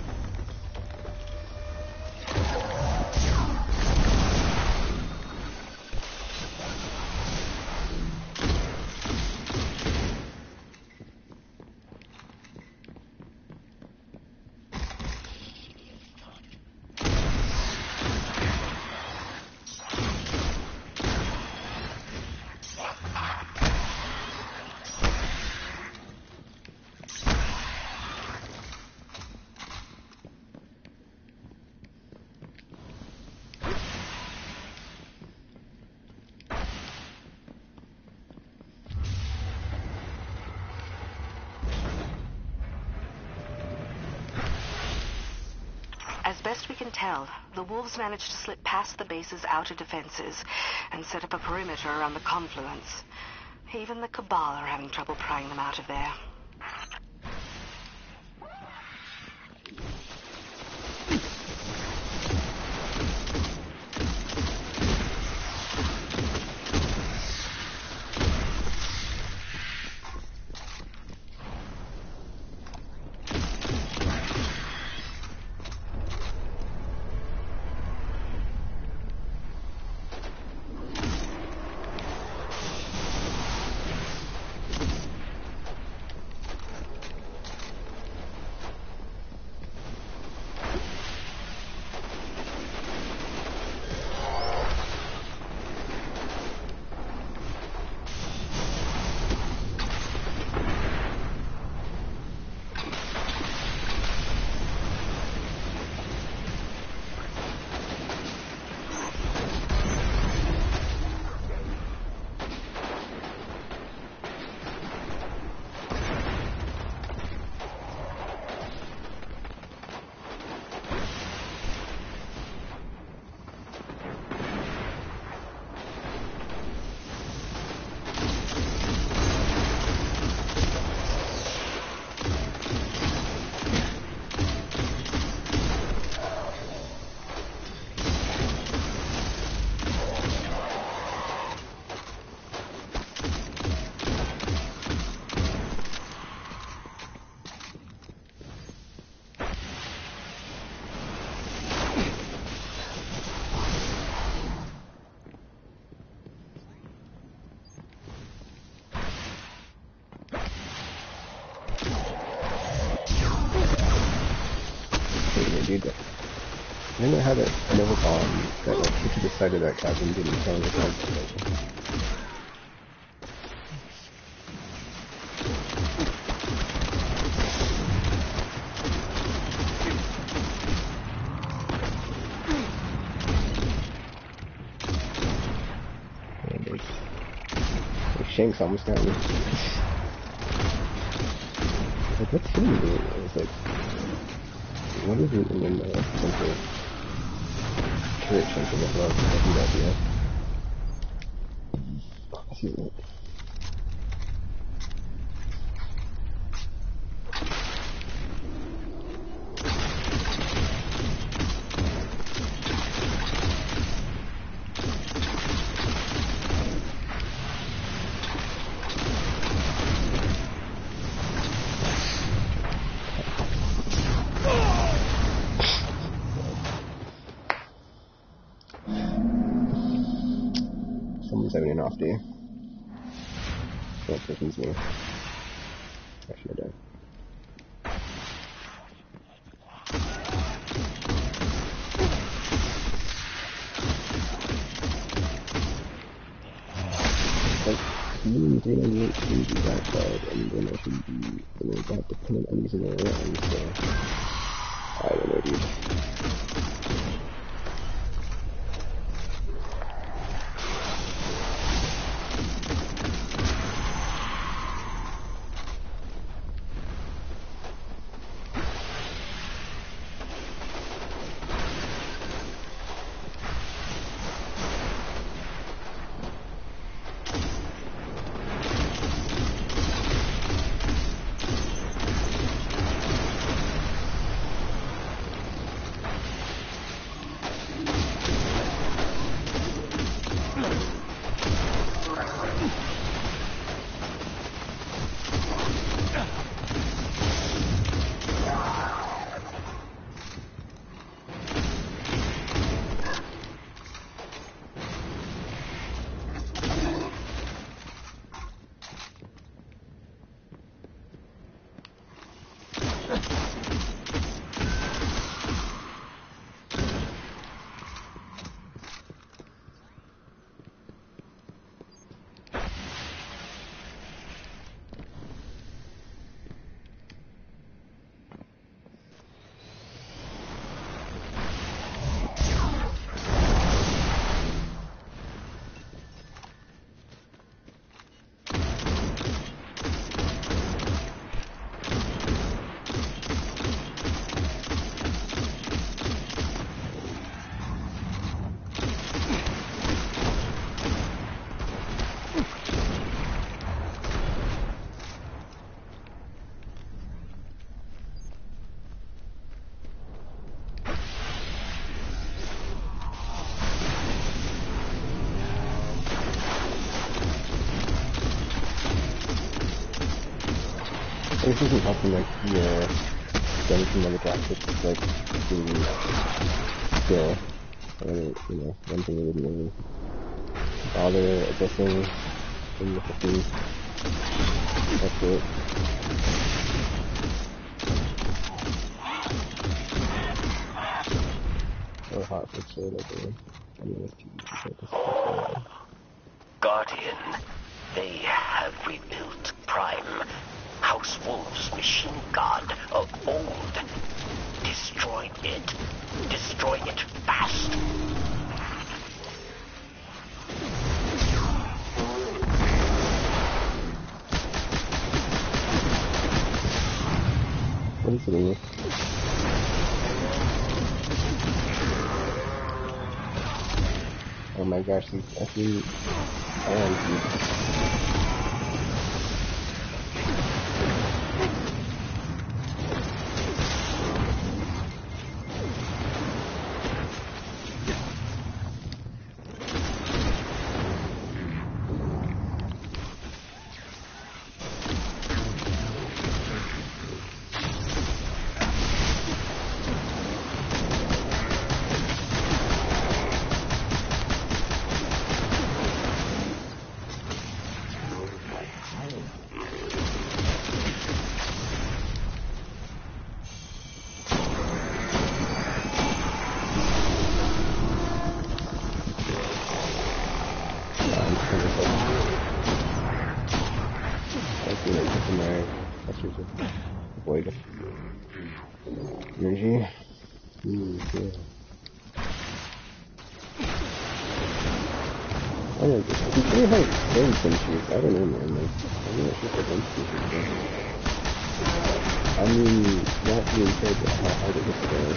best we can tell, the wolves managed to slip past the base's outer defenses and set up a perimeter around the confluence. Even the Cabal are having trouble prying them out of there. I don't know how that another bomb that like hit to the side of that cabin didn't kill the cabin. Shanks almost got me. Like, what's hitting me? I was like, what is it? And then something. Turret Shanks of love. I do that, yeah. Excuse me. Someone's having an off day. That person's me. Actually, I don't. Like, you 398 should be backside, and then I should be, and then I have to pin it on using it around, so. I don't know, dude. this isn't helping like the skeleton of the graphics is like being still. You know, one thing I wouldn't really bother addressing in the 15. That's it. So hot for shit over there. I mean, it's TV. Guardian, they have rebuilt Prime. House Wolf's machine god of old. Destroy it. Destroy it fast. What is it in here? Oh my gosh, these effing hands. Avoid energy. Yeah. I don't know. He's pretty high range finishes. I don't know, man. Like, I don't know if it's range finishes. I mean, that being said, how hard it is to go.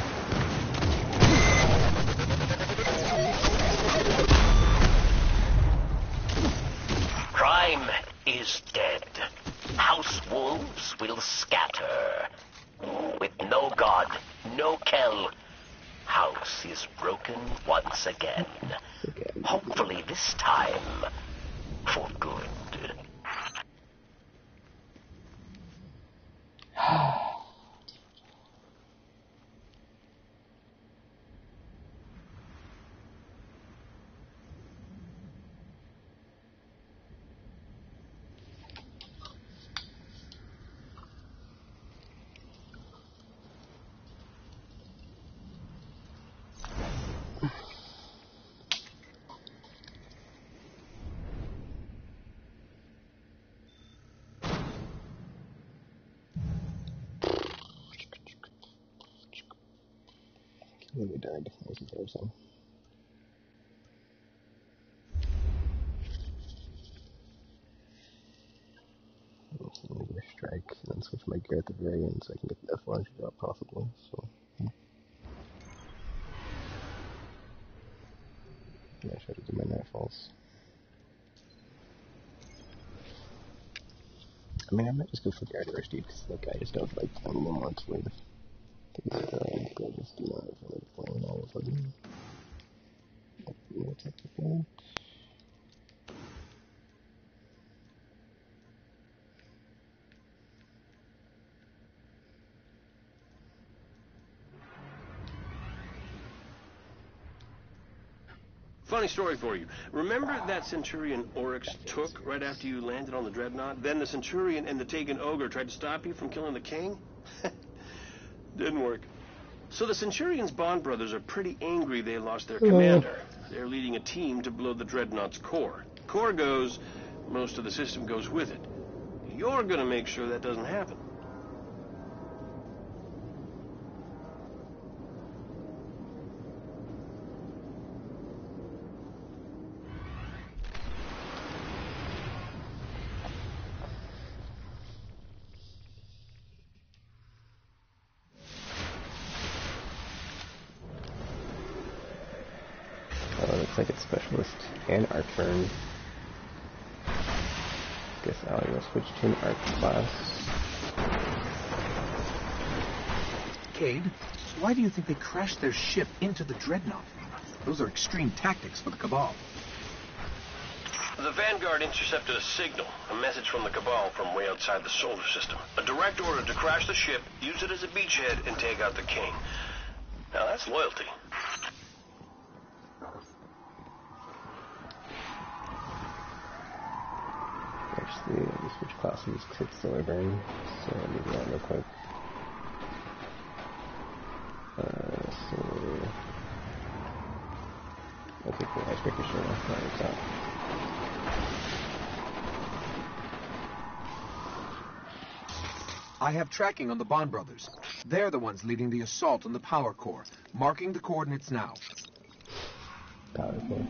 Prime is dead. House Wolves will scatter. With no god, no Kell, House is broken once again. Hopefully this time, for good. Maybe died. This is awesome. Maybe a strike, and then switch my gear at the very end so I can get the F1 shot possibly. So, yeah, I try to do my nightfalls. I mean, I might just go for Guard Rusty because like I just don't like playing them once with. I just do not feel like playing all of them. What's up with that? Funny story for you. Remember that Centurion Oryx took right after you landed on the Dreadnought? Then the Centurion and the Taken Ogre tried to stop you from killing the king? Didn't work. So the Centurion's Bond brothers are pretty angry they lost their commander. They're leading a team to blow the Dreadnought's core. Core goes, most of the system goes with it. You're gonna make sure that doesn't happen. Looks like it's Specialist and our turn. Guess Ali will switch to an Arc class. Cade, why do you think they crashed their ship into the Dreadnought? Those are extreme tactics for the Cabal. The Vanguard intercepted a signal, a message from the Cabal from way outside the solar system. A direct order to crash the ship, use it as a beachhead, and take out the King. Now that's loyalty. Actually, let me switch classes because it's still burn. So let me do that real quick. So I'll take the icebreaker shield off. That works out. I have tracking on the Bond brothers. They're the ones leading the assault on the power core. Marking the coordinates now. Power core.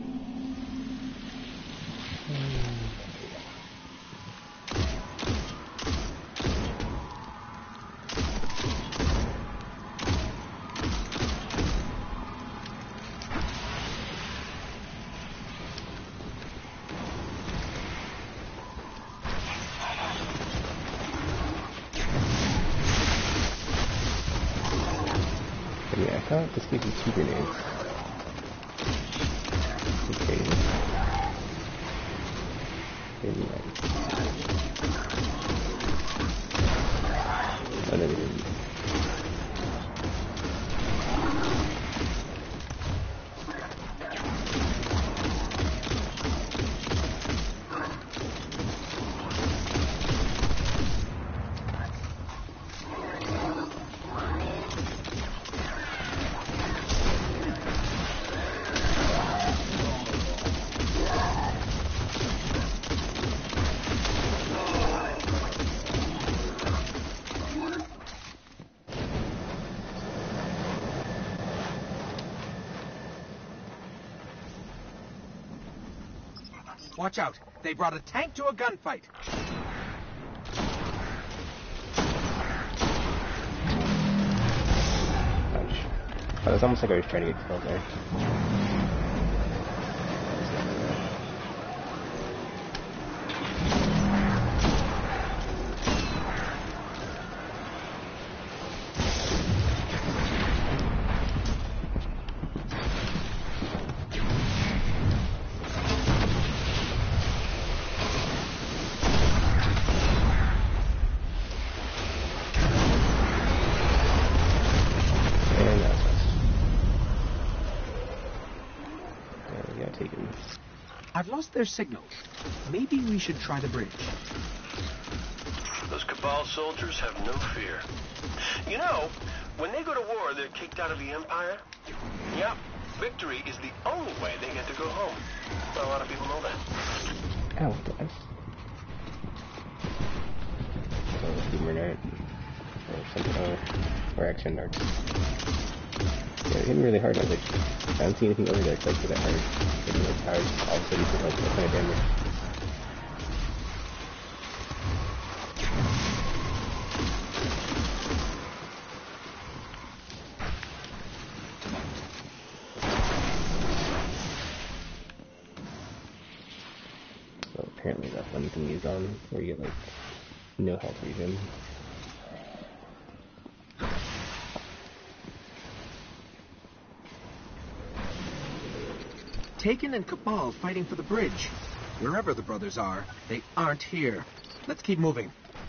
Yeah, I thought this gave you 2 grenades. Okay. Maybe not. Oh, no, they didn't. Watch out. They brought a tank to a gunfight. Ouch. Oh, it was almost like I was trying to get killed there. I've lost their signal. Maybe we should try the bridge. Those Cabal soldiers have no fear. You know, when they go to war, they're kicked out of the Empire. Yep, victory is the only way they get to go home. Not a lot of people know that. Ow, guys. Oh, Humor Knight. Or something, or Action Darts. Yeah, they're hitting really hard. I was like, I don't see anything over there except for that hard. Hitting like hard, all of a sudden you put like that kind of damage. So apparently that one thing is on where you get like no health regen. Taken and Cabal fighting for the bridge. Wherever the brothers are, they aren't here. Let's keep moving.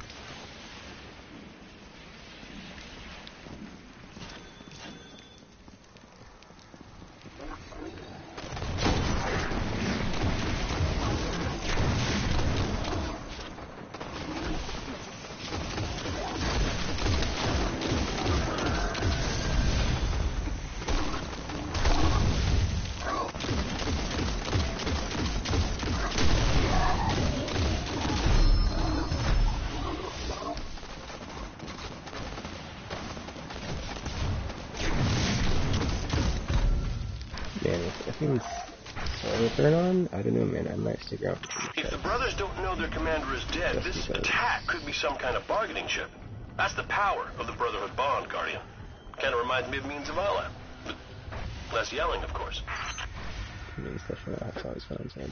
Turn on? I don't know, man. I might stick around. If the brothers don't know their commander is dead, this attack could be some kind of bargaining chip. That's the power of the Brotherhood bond, Guardian. Kind of reminds me of Means of Allah. But less yelling, of course. That's always fun, so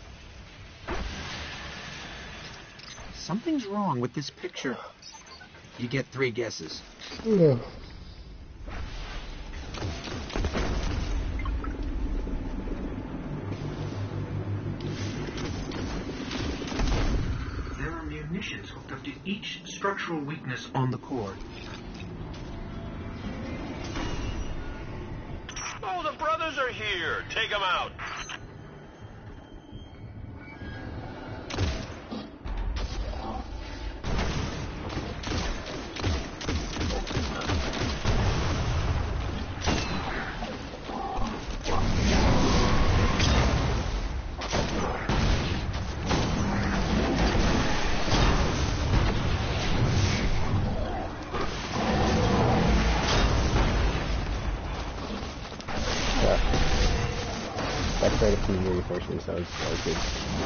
Something's wrong with this picture. You get 3 guesses. Yeah. There are munitions hooked up to each structural weakness on the core. Oh, the brothers are here. Take them out. Backside of team reinforcement sounds good.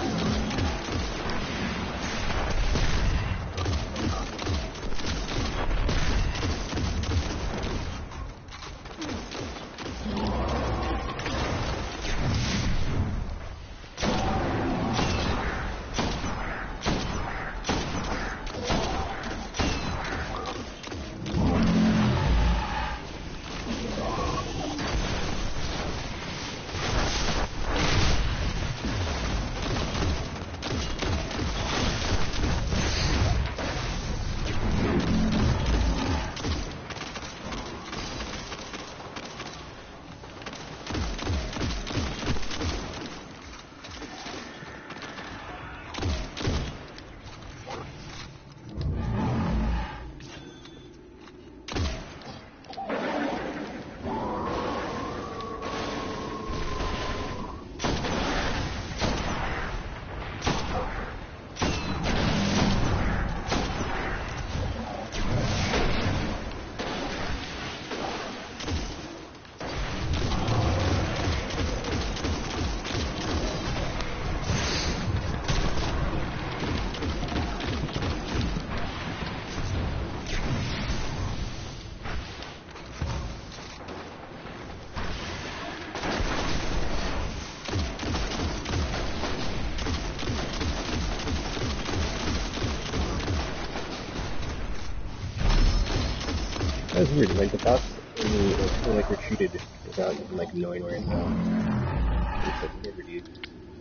That's weird, like the boss only like retreated without even like knowing where it's at. It's like never dude.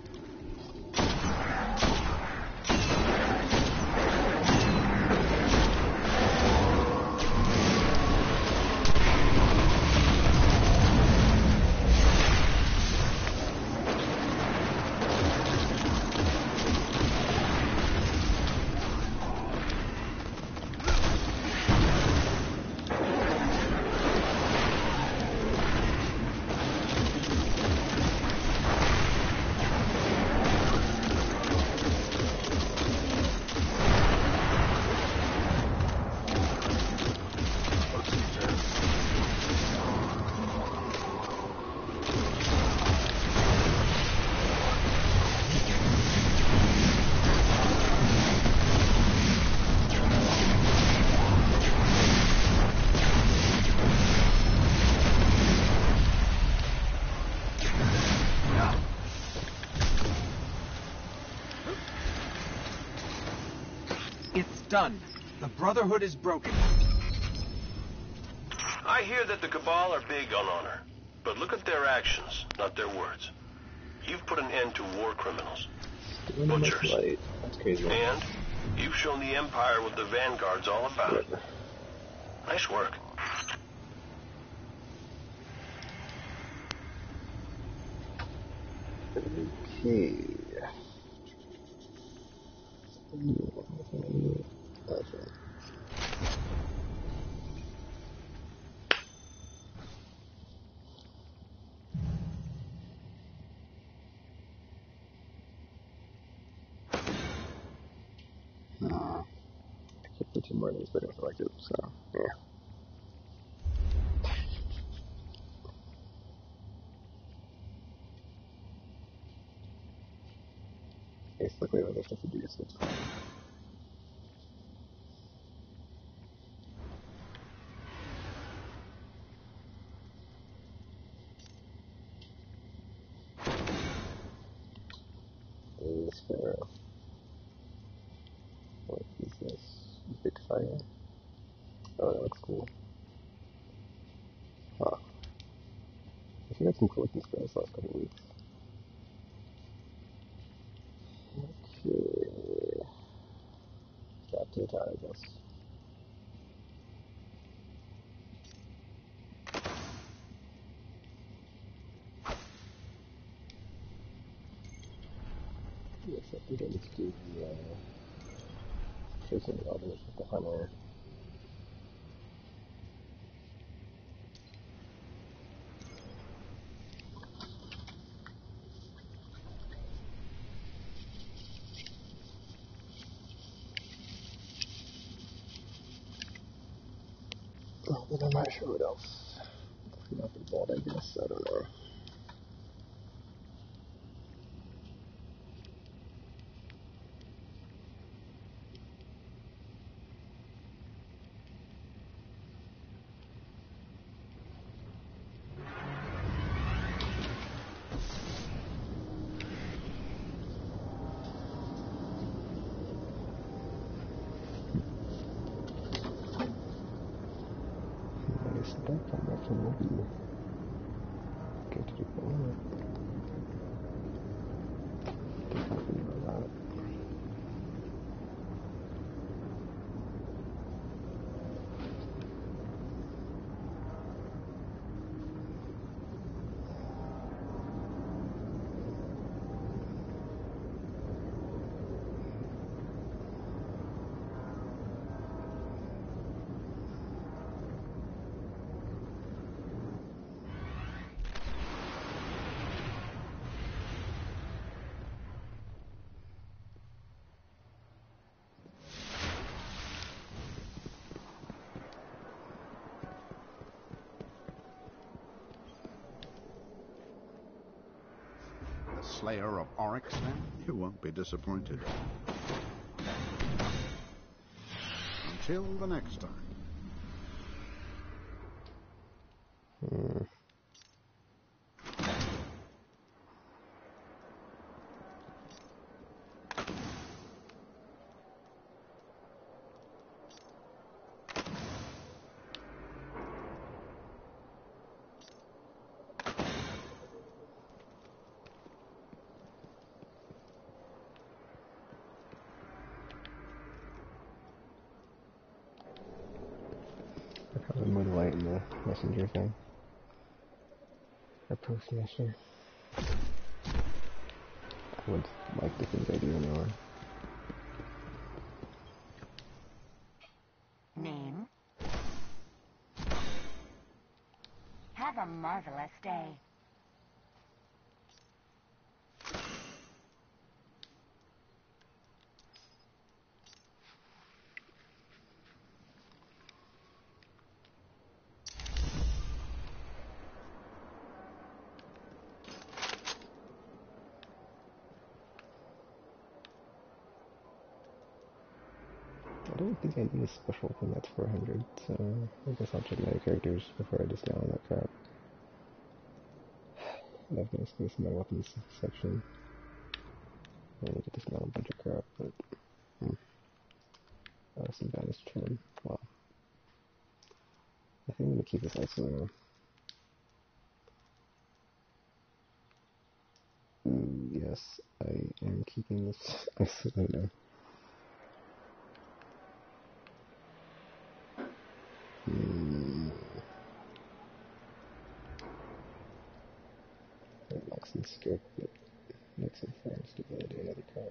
Done. The Brotherhood is broken. I hear that the Cabal are big on honor, but look at their actions, not their words. You've put an end to war criminals, butchers, That's crazy. and you've shown the Empire what the Vanguard's all about. Nice work. Okay. Put 2 more of these, but I don't feel like it, so, yeah. Basically, what I have to do is this. Sparrow. What is this? Bit fire. cool. Huh. I think I had some collecting spells last couple of weeks. Okay. Back to the tower, I guess. Yes, I think I need to do the chasing the elders with the hunter. Oh, then I'm not sure what else. Not the vault, I guess. I don't know. I guess the back time action will be get to the corner. Definitely about that. Slayer of Oryx, then? You won't be disappointed. Until the next time. I probably more light in the messenger thing. Or post messenger. I would like the things I do anyway. Name? Have a marvelous day. I don't think I need a special thing that's 400, so I guess I'll check my characters before I dismount on that crap. I'm not gonna space my weapons section. I need to dismount a bunch of crap, but some bonus trim. Well, I think I'm gonna keep this isolator. Ooh, yes, I am keeping this isolator. It locks and scope, but makes some foreign stability and other crap.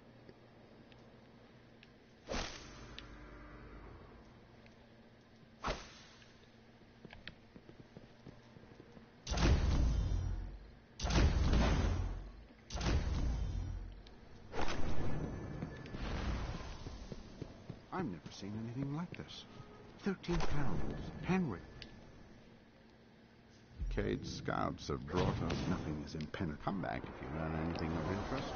I've never seen anything like this. 13 pounds. Henry. Cade's scouts have brought us. Nothing is impenetrable. Come back if you learn anything of interest.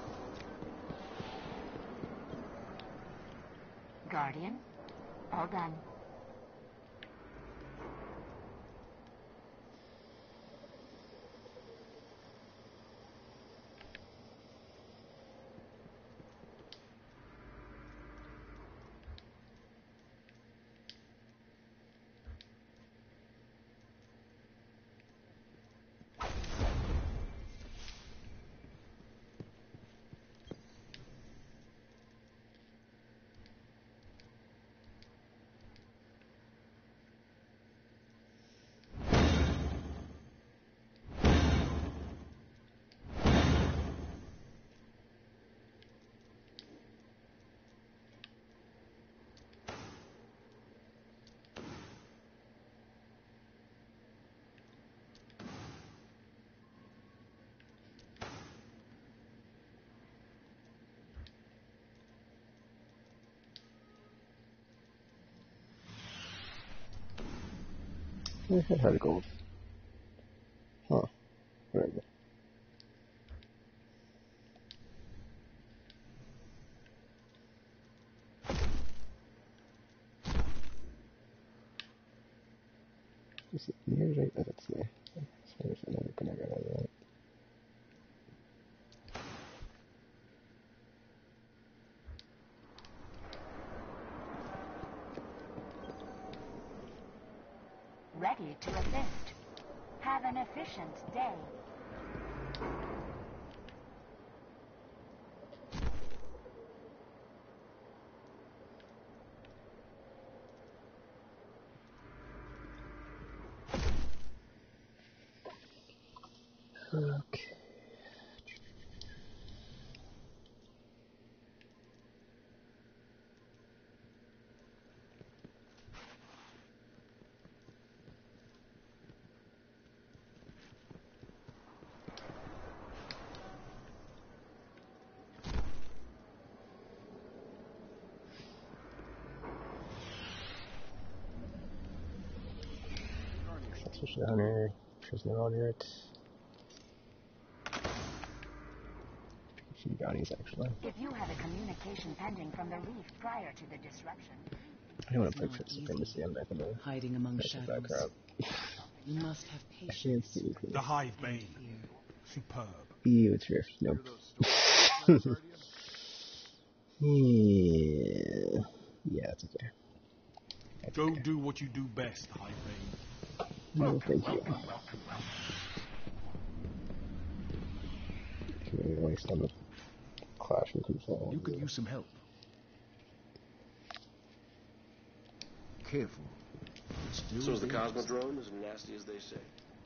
Guardian, all done. I had heart of gold. Huh. Whatever. Is it near right? Oh, that's there. So there's another thing I got out of that. Ready to assist. Have an efficient day. Okay. Suspicious hunter, prisoner audit. Few bounties actually. If you had a communication pending from the reef prior to the disruption, I don't want to play for supremacy. I'm not gonna hiding among shadows. You must have patience. The Hive Bane. Superb. Ew, it's rift. Nope. Yeah. Yeah, that's okay. That's Go okay. do what you do best, Hive Bane. No, thank you. Can we waste on the clash and control? You could use some help. Careful. So is the Cosmodrome as nasty as they say?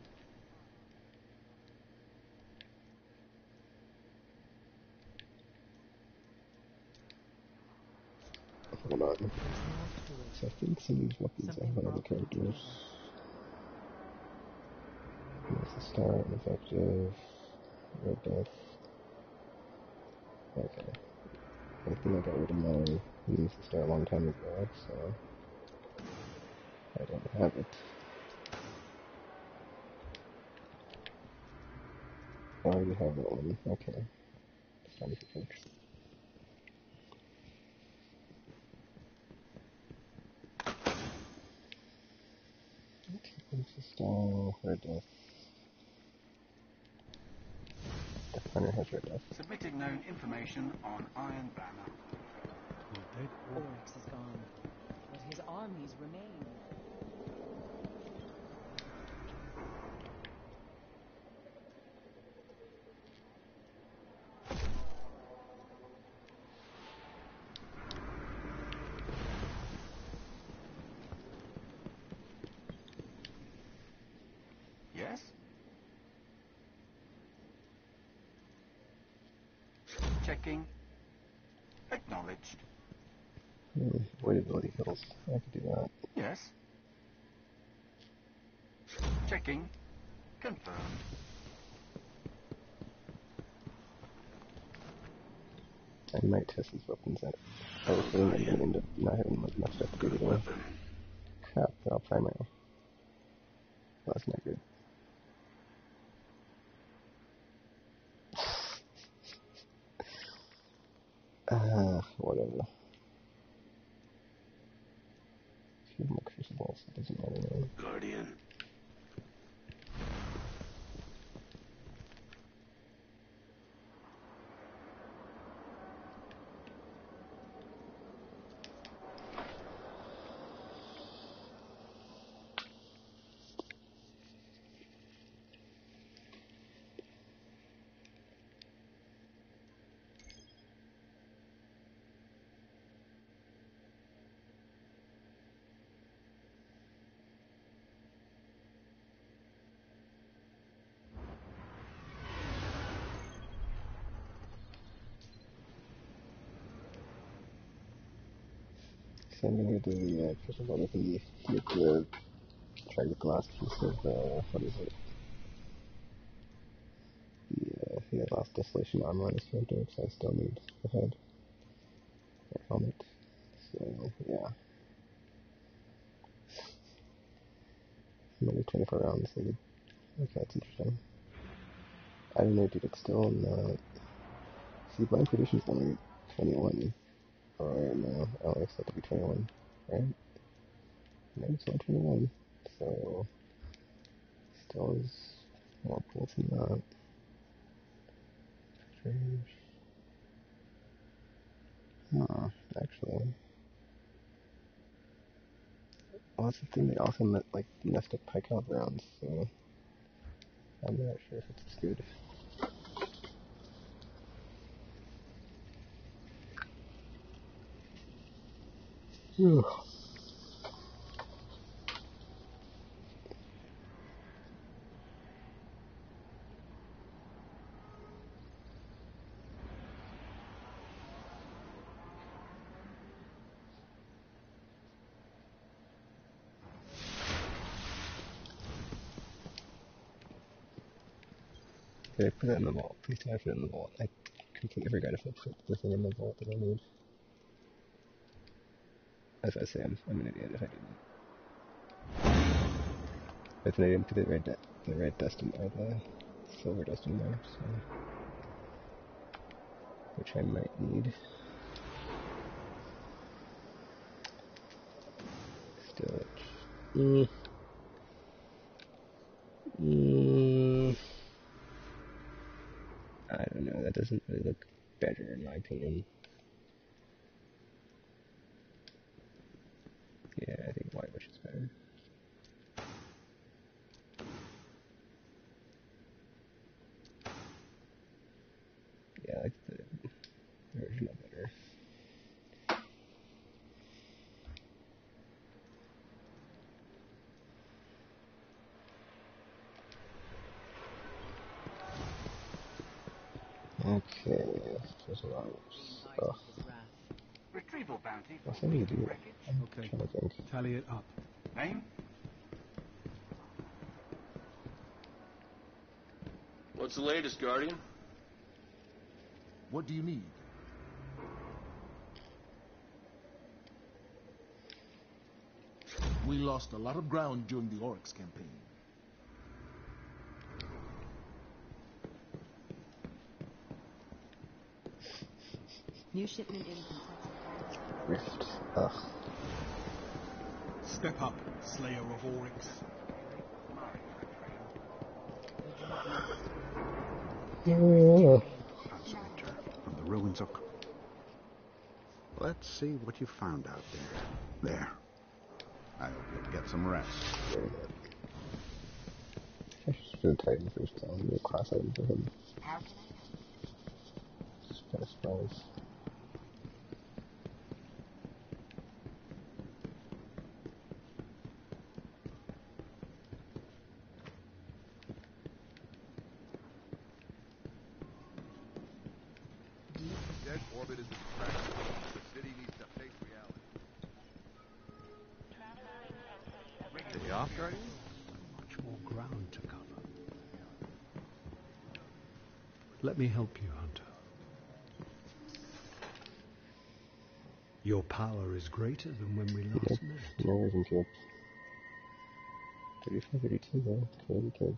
Hold on. So I think some of these weapons I have other characters. Here's the start, effective, red death. Okay. I think I got rid of mine. I used to start a long time ago, so I don't have it. I already have that one. Okay. It's time to finish. Okay, what's the style? Red death. The hunter has red death. Submitting known information on Iron Banner. Oryx is gone, but his armies remain. Yes? Checking. Acknowledged. Avoidability hills. I could do that. Yes. Checking. Confirmed. I might test these weapons out. I was feeling I'm gonna end up not having much stuff to do today. Crap, they're all primary. Well, that's not good. Whatever. Few more crucibles, it doesn't matter really. Guardian. So I'm gonna do the first of all with the try to get the last piece of what is it? The last Desolation armor on this character, because I still need the head or helmet. So yeah. Another 24 rounds. Okay, that's interesting. I don't know, dude, it's still in the... See, blind prediction's only 21. Or no, I only expect it to be 21, right? No, it's only 21. So, still is more pools than that. Strange. Huh, actually. Well, that's the thing, they also like messed up Pike Out rounds, so I'm not sure if it's as good. Ugh. Did I put it in the vault? Please tell me I put it in the vault. I completely forgot if I put the thing in the vault that I need. As I say, I'm an idiot if I didn't. If I didn't put the red dust in there, the silver dust in there, so... Which I might need. Still... I don't know, that doesn't really look better in my opinion. Yeah, I think white witch is better. Yeah, I like the original better. Okay, there's a lot of stuff. Retrieval bounty. What's I need to do? Okay, tally it up. Name? What's the latest, Guardian? What do you need? We lost a lot of ground during the Oryx campaign. New shipment in from Rift. Ugh. Step up, Slayer of Oryx. Transmitter from the ruins of... Let's see what you found out there. There. I hope you'll get some rest. I should do Titan first time. Do a class item for him. Just kind of surprise. Dead orbit is distracting. The city needs to face reality. Day off, Guardian? Much more ground to cover. Let me help you, Hunter. Your power is greater than when we last met. No reason to. 35, 32 though. Good.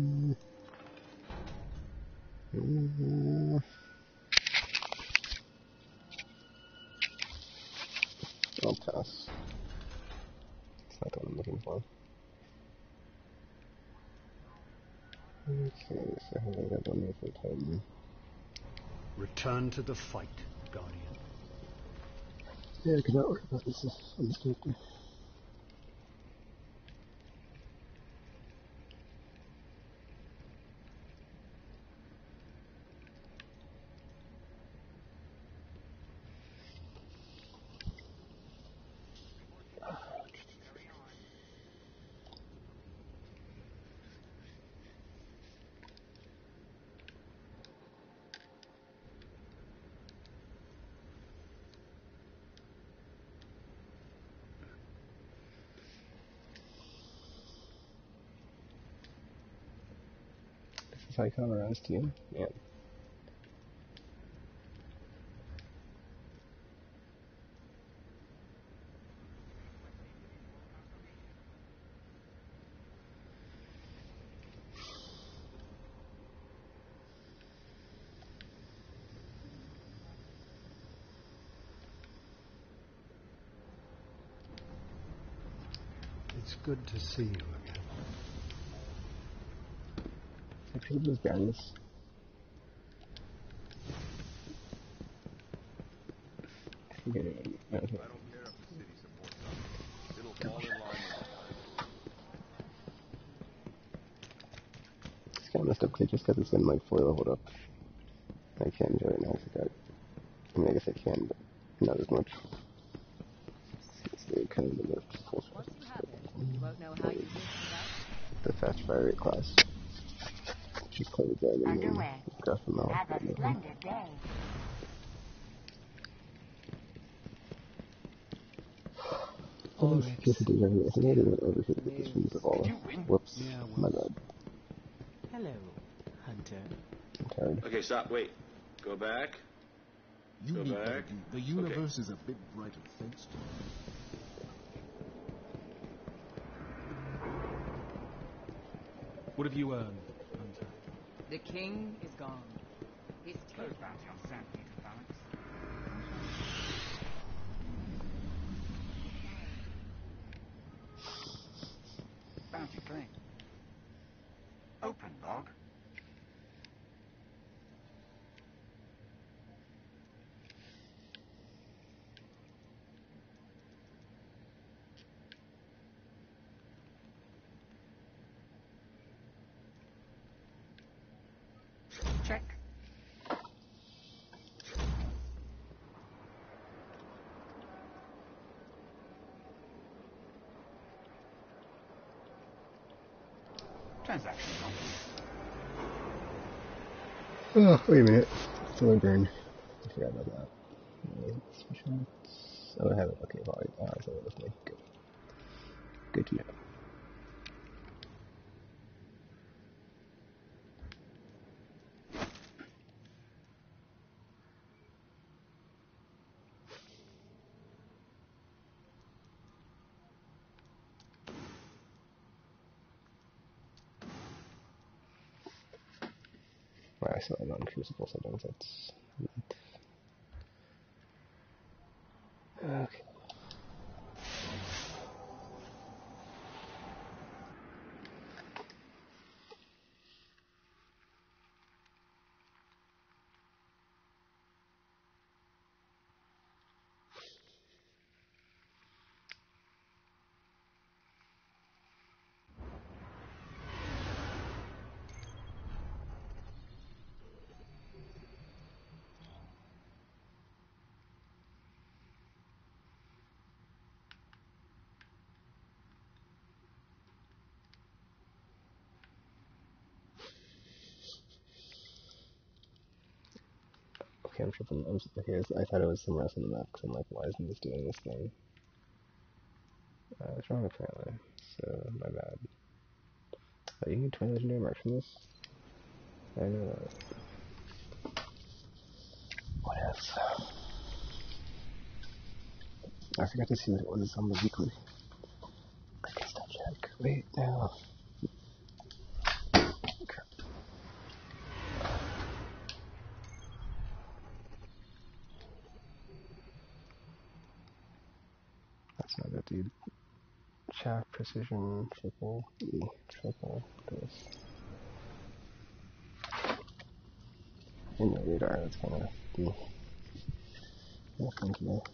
I'll pass. It's not what I'm looking for. Okay, so how do I got one more for Titan? Return to the fight, Guardian. Yeah, I could not worry about this on this character. If I come around to you, yeah. good to see you again. I think those guns. I don't care if the city supports us. It'll fall in line with It's kind of messed up because just because it's been like fully leveled up, I can't enjoy it now. I mean, I guess I can, but not as much. It's kind of the full the fast fire rate class. Just play the dragon and graph them out. Have a splendid day. Oh, just a deja vu. I think I didn't overheat this from the ball. Whoops. Yeah, My bad. Hello, Hunter. I'm tired. Okay, stop. Wait. Go back. You Go need back. better view. The universe is a bit brighter thanks to you. What have you earned, Hunter? The king is gone. His Close bounty on Sand Peter, Phalanx. Bounty claim. Open log. Check. Transaction complete. Oh, wait a minute. Still in burn. I forgot about that. Oh, I have it. Okay, well, I have it with me. Good. Good to know. Wow, I still have on Crucible settings. That's neat. Okay. Okay, I'm tripping. Okay, I thought it was somewhere else on the map because I'm like, why isn't this doing this thing? It's wrong apparently, so my bad. Oh, you can get 20 legendary marks from this? I know that. What else? I forgot to see what it was on the weekly. I can still check. Wait, no. That's not it, dude. Shaft, precision, triple, E, triple, this. In the radar, that's kind of nothing to me.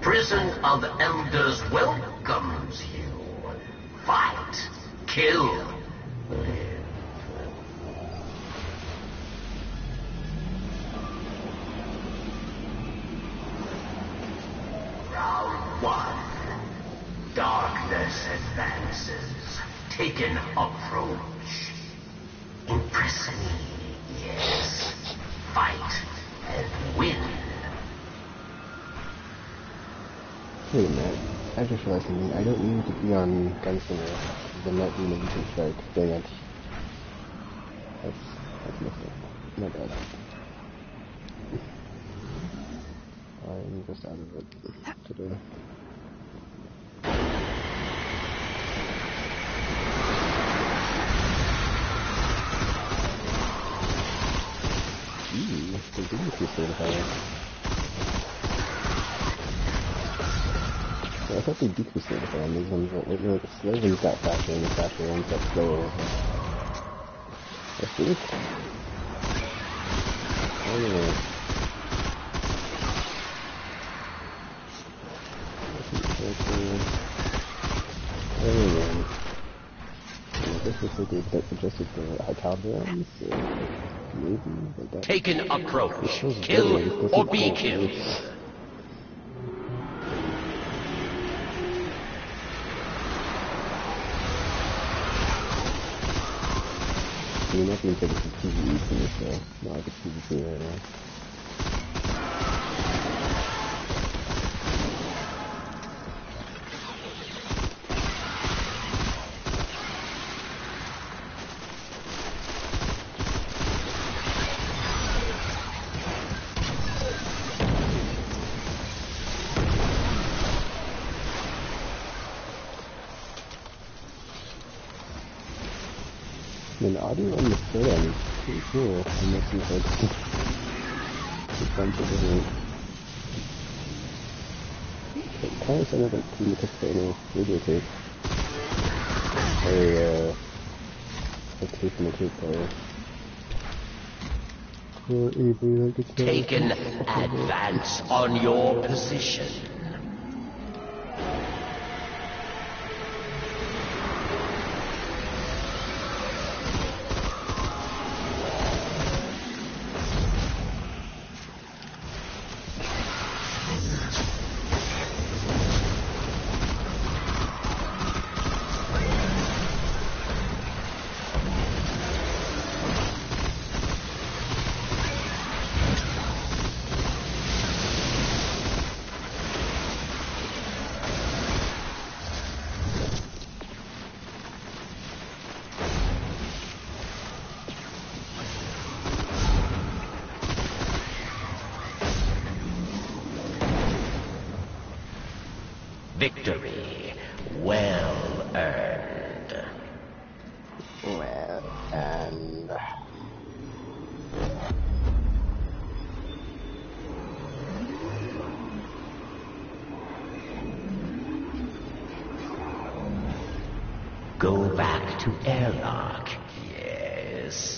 prison of elders welcomes you. Fight, kill, live. Round 1. Darkness advances. Take an approach. Impress me, yes. Fight and win. Wait a minute. I just realized something. I don't need to be on Gunslinger. The Night Demon can strike. Dang it. That's missing. My bad. I'm just out of it today. The Demon Crusade fire. So I thought they decreased it on these ones, but like, the slow ones got faster and the faster ones got slower. I think. Anyway. Anyway. This is like that's adjusted for high caliber rounds, so maybe like that. Take an approach. Kill or be killed. You're not going to take it to PvE for this, so no, I could PvP right now. The audio on the third end is pretty cool. It makes me like a bunch of different. It kind of sounded like Team Castlevania videotape. Very, a tape in the tape player. Take an advance on your position. Victory well earned. Well earned. Go back to Airlock. Yes.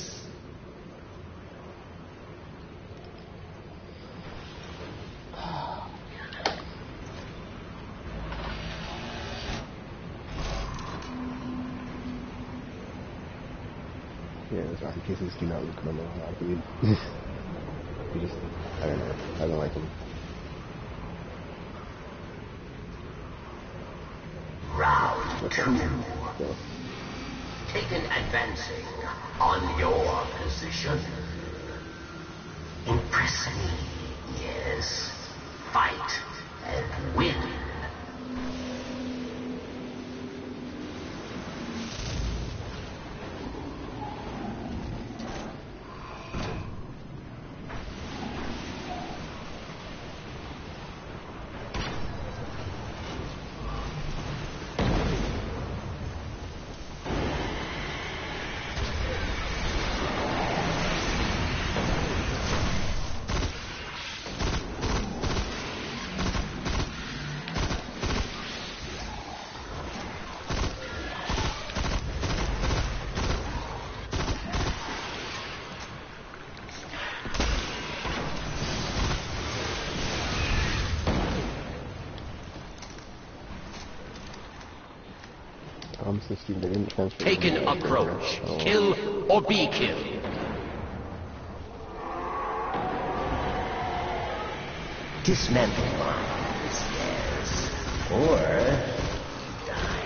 Yeah, those arm cases do not look normal, dude. You just, I don't know, I don't like them. Round 2. Take an advancing on your position. Impress me, yes. Fight and win. I'm so stupid, I didn't transfer. Taken approach. Oh. Kill or be killed. Dismantle mines, yes. Or die.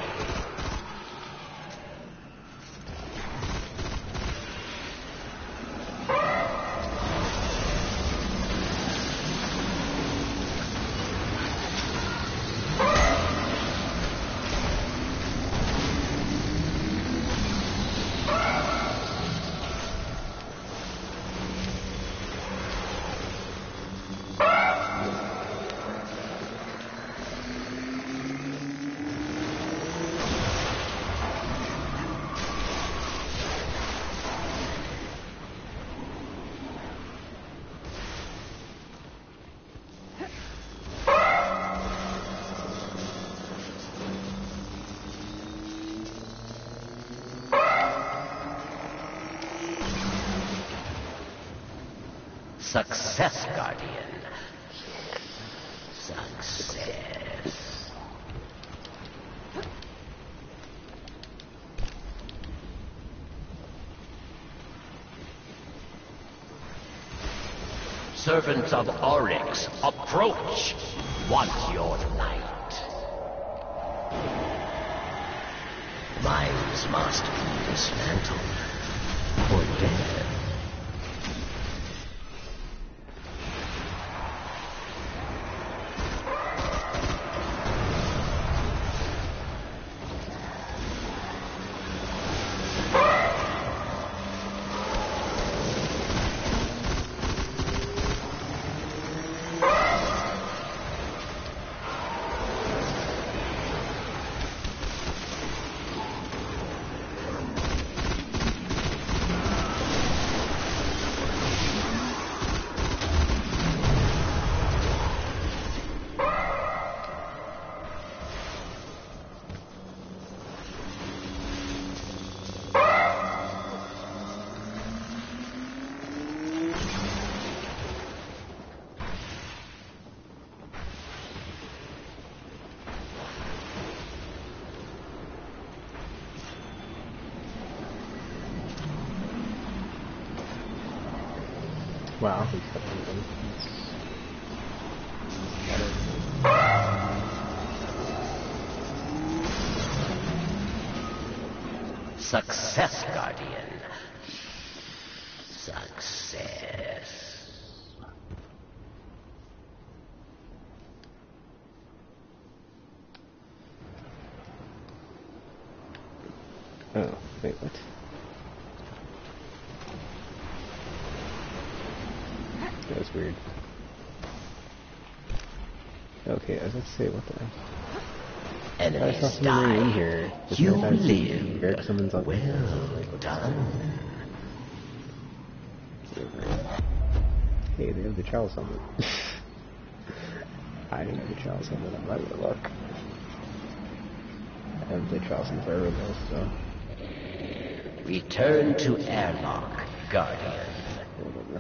Success, Guardian. Success. Servants of Oryx, approach. Want your light. Mines must be dismantled or dead. Wow, he's Success, Guardian. Success. Oh, wait, what? That was weird. Okay, I was about to say, what the heck? I saw something in here. You lived. Someone's on Well done. Hey, they have the chalice helmet. I didn't have the chalice helmet on my little luck. I haven't played Chalice in forever though, so... Return to airlock, Guardian. Whatever.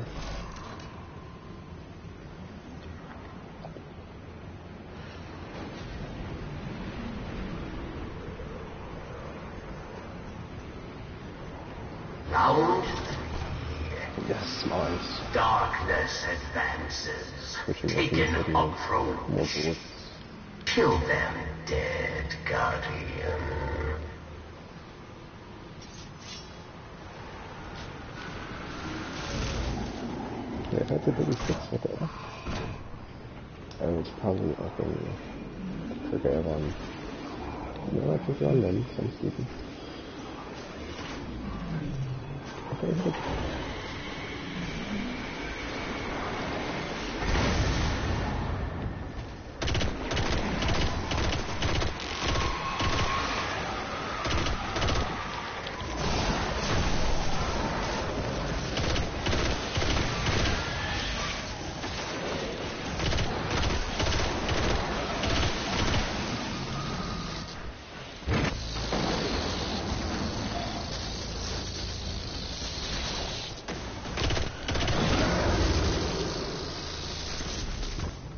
Round 3. Yes, Mars. Darkness advances. Taken approach. Kill them dead, Guardian. Yeah, if I did really fix with it, I would probably open forget on. No, I took on them, so I'm stupid. Okay,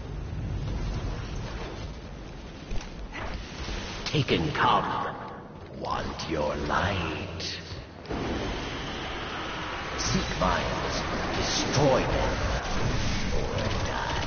Taken come. Want your light? Seek mines, destroy them, or die.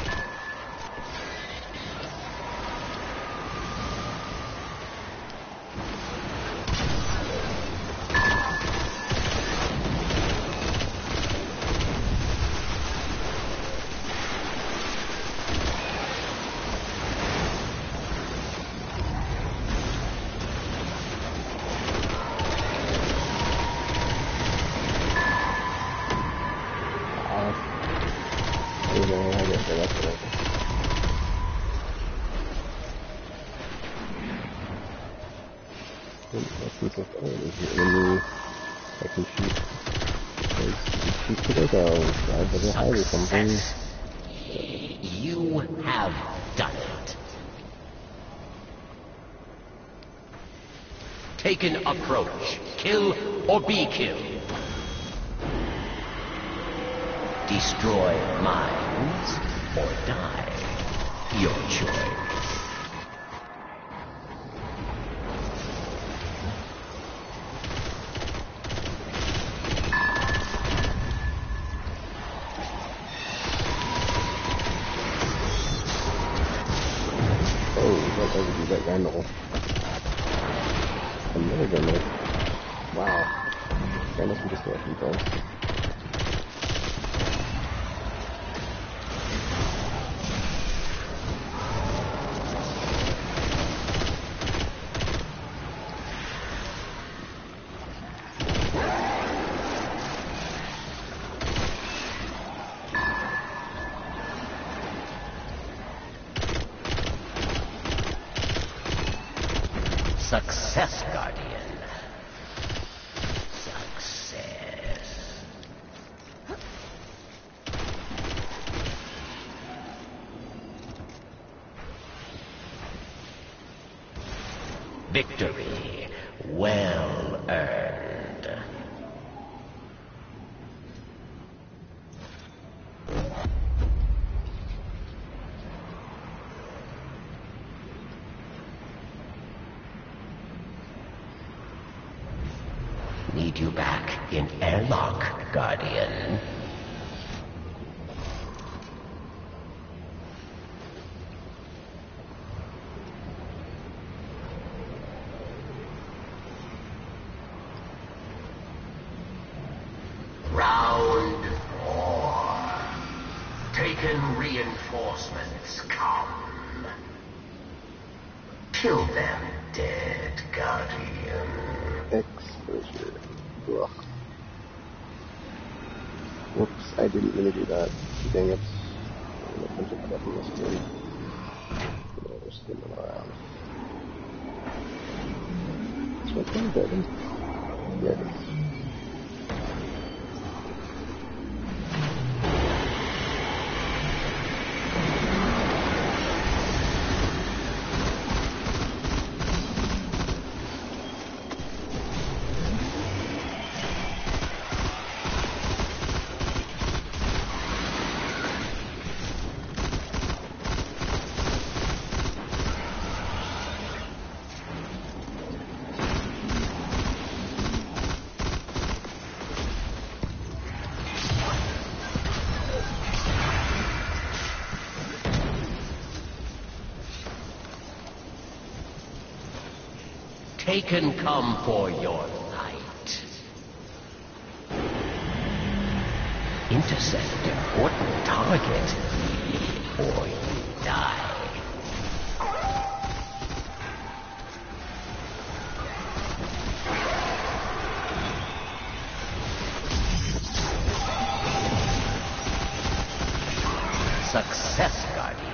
Success. You have done it. Take an approach. Kill or be killed. Destroy mines or die. Your choice. That Randall. Another Randall. Wow. That must be just what people. Success, Guardian. Success. Victory well earned. Need you back in airlock, Guardian. Round 4. Taken reinforcements come. Kill them dead, Guardian. Exposure. Ugh. Whoops, I didn't really do that. Dang it. I'm gonna punch it up on the screen. Just spinning around. Is my thing dead? Yeah, it is. Taken come for your light. Interceptor, what target? Or you die. Success, Guardian.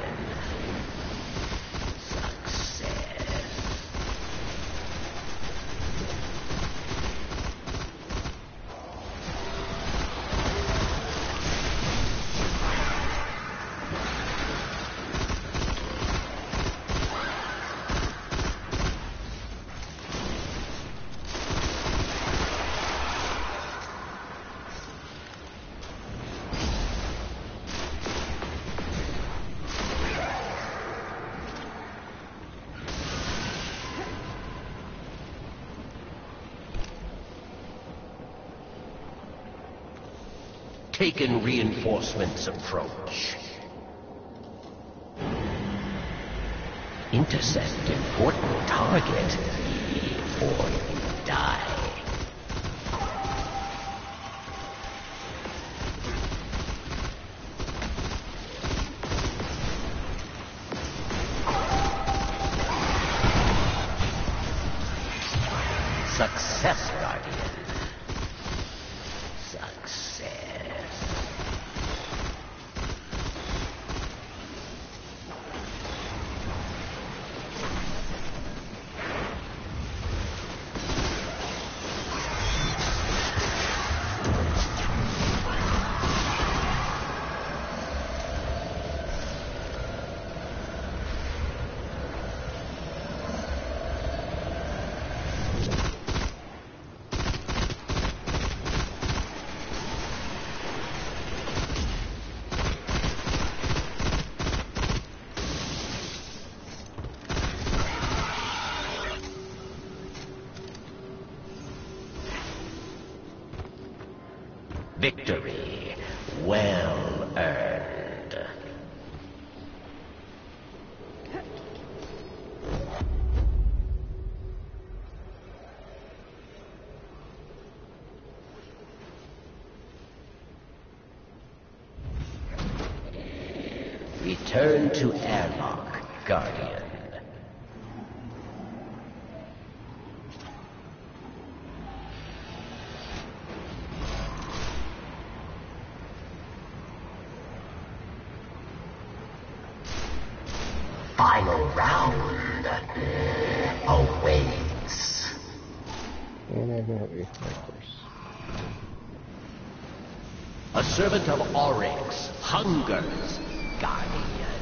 Taken reinforcements approach. Intercept important target or die. Success, Guardian. Success. Victory well earned. Return to airlock, Guardian. Final round awaits. And I know it, of course. A servant of Oryx hungers, Guardian.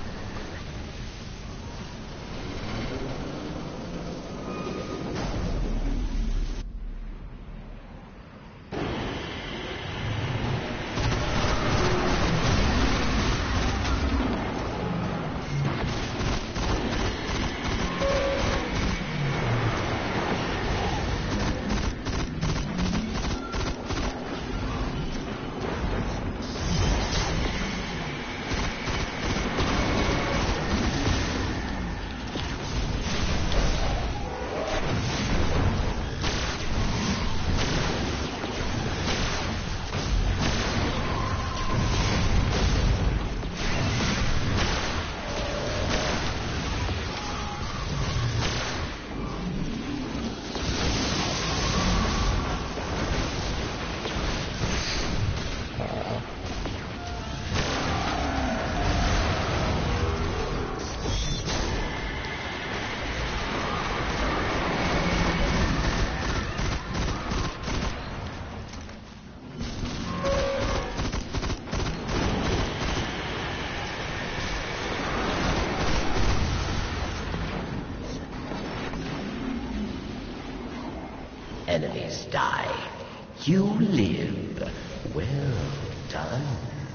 Enemies die. You live. Well done.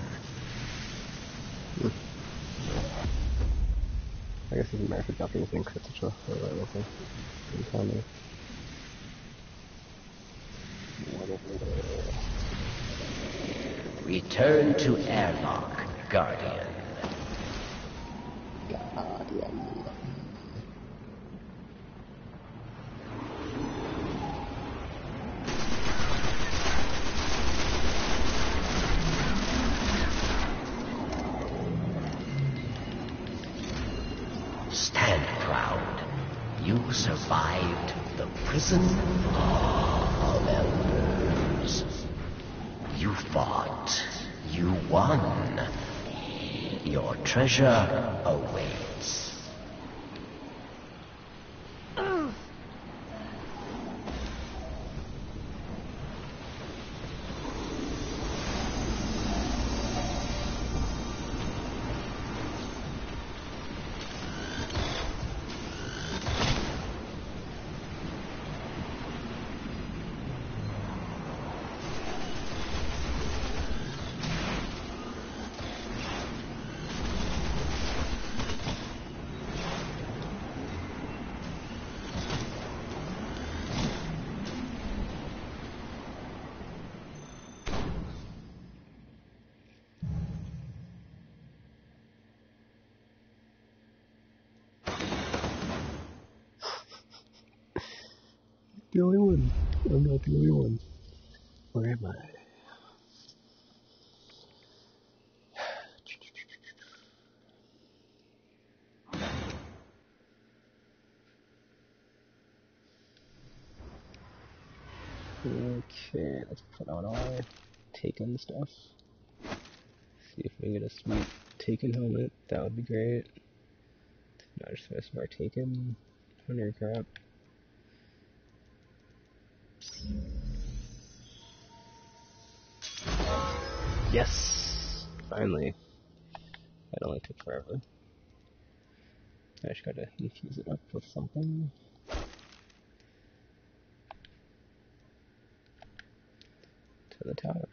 I guess it's American Japanese thing, critical or anything. You tell me. Return to airlock, Guardian. Guardian. Stand proud. You survived the prison of elders. You fought. You won. Your treasure awaits. the only one. I'm not the only one. Where am I? Okay, let's put on our Taken stuff. See if we can get a sweet Taken helmet. That would be great. Now just finish our Taken hunter crap. Yes! Finally. That only took forever. I just gotta infuse it up with something. To the tower.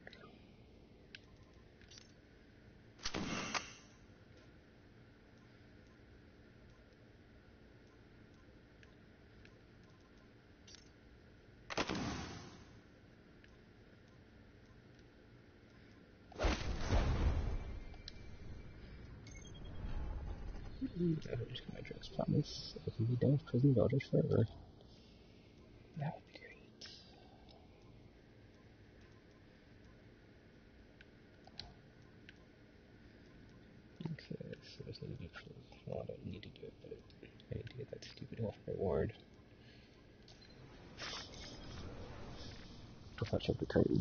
Just my drugs promise. I can be done with prison villagers forever. That would be great. Okay, so there's going to be proof. Well, I don't need to do it, but I need to get that stupid off reward. I'll touch up the Titan.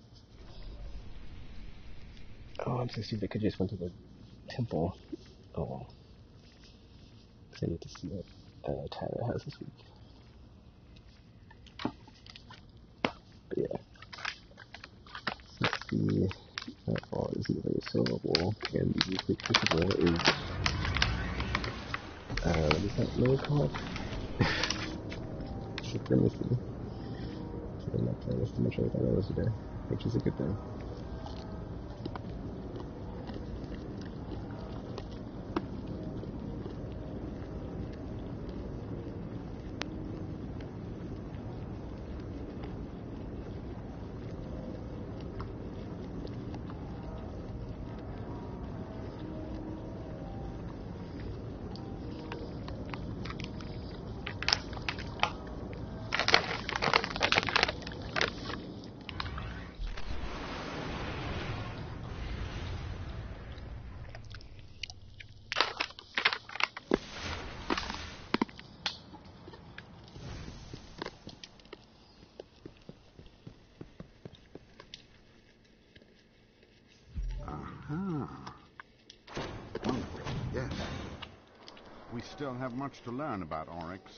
Oh, I'm so stupid. I could just went to the temple. Oh well. Because I need to see what Tyler has this week. But yeah. Let's see. Nightfall isn't very soloable, and the weekly crucible is. What is that really called? Supremacy. So I'm not playing this too much as I thought I was today, which is a good thing. Yes. We still have much to learn about Oryx.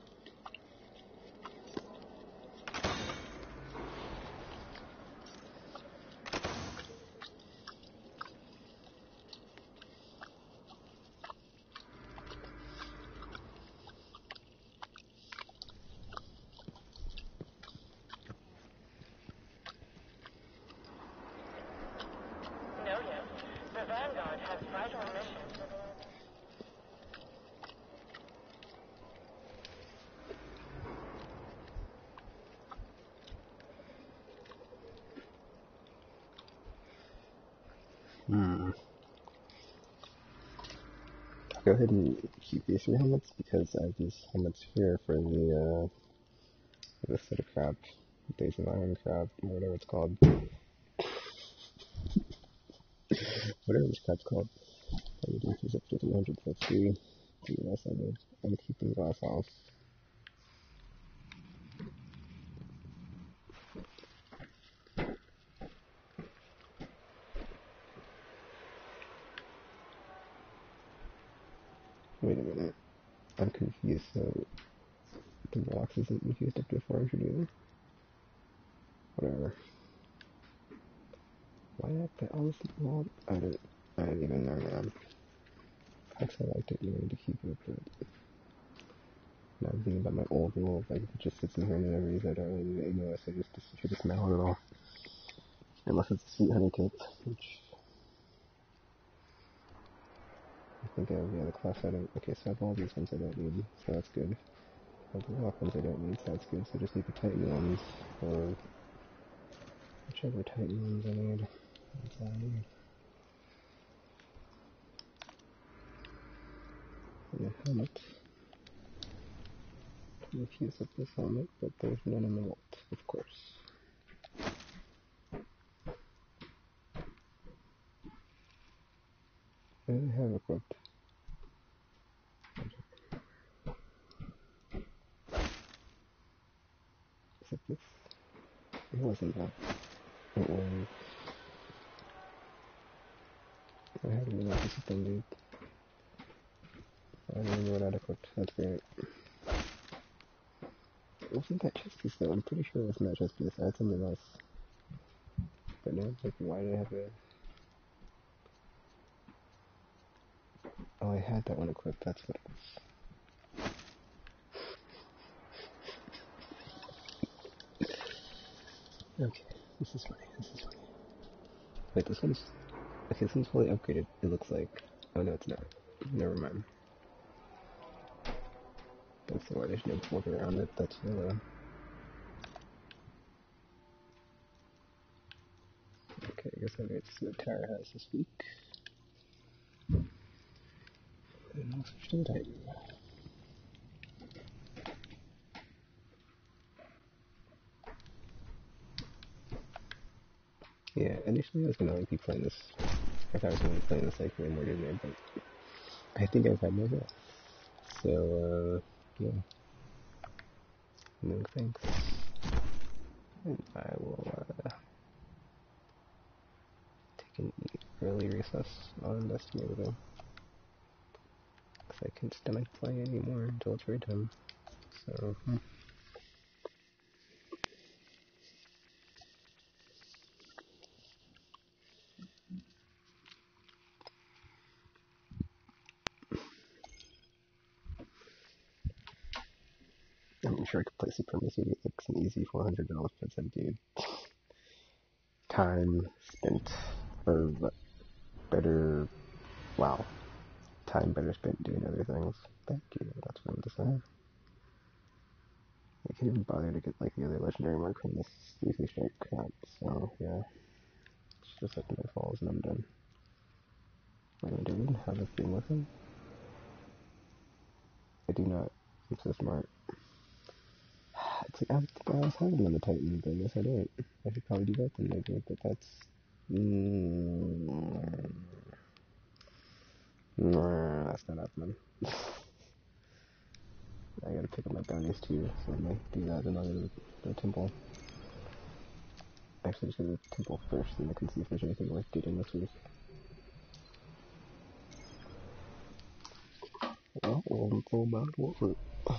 Go ahead and keep these 3 helmets because I have these helmets here for the this set of crap, Days of Iron crap, or whatever it's called. Whatever this crap's called. I would increase up to 300 plus 3. The less I need. I'm keeping glass off. Wait a minute. I'm confused, so the box isn't infused up to 400 either? Whatever. Why did I put all this in the wall? I didn't even know, man. Perhaps I liked it and wanted to keep it, but now I'm thinking about my old rule, like if it just sits in here and I never use it, I don't really need it anyway, so I just smell it all. Unless it's a sweet honey tip, which I think I have the other class I don't. Okay, so I have all these ones I don't need, so that's good. All the rock ones I don't need, so that's good. So I just need the Titan ones, or whichever Titan ones I need. That's all I need. And a helmet. Refuse up this helmet, but there's none in the vault, of course. I have equipped. Except this. It wasn't that. It was. I had to know this thing, dude. I don't even know what I'd equipped. That's great. It wasn't that chest piece though. I'm pretty sure it wasn't that chest piece. I had something else. But no, like, why did I have it? Oh, I had that one equipped. That's what it was. Okay, this is funny. This is funny. Wait, this one's... Okay, this one's fully upgraded, it looks like. Oh no, it's not. Never mind. That's why there's no border around it. That's yellow. Okay, I guess I'll get to the tower house this week. And I'll switch to the Titan. Yeah, initially I was gonna be playing this. I thought I was gonna be playing this like way more than there, but I think I've had no rest. So, yeah. No thanks. And I will, take an early recess on Investigator though. Because I can't stomach play anymore until it's raid time. So, I'm sure I could play Supremacy with like some easy $400, but then dude, time spent, or better, wow, time better spent doing other things. Thank you, that's what I'm saying. I can't even bother to get like the other legendary mark from this weekly strike crap, so yeah, it's just like my falls and I'm done. Wait, do I even have a thing with him? I do not. I'm so smart. It's like, I was having him on the Titan, but I guess I don't. I should probably do that then maybe, but that's... that's not happening. I gotta pick up my bounties too, so I might do that and I'll go to the temple. Actually, just go to the temple first, and I can see if there's anything worth getting this week. Well, we'll go about what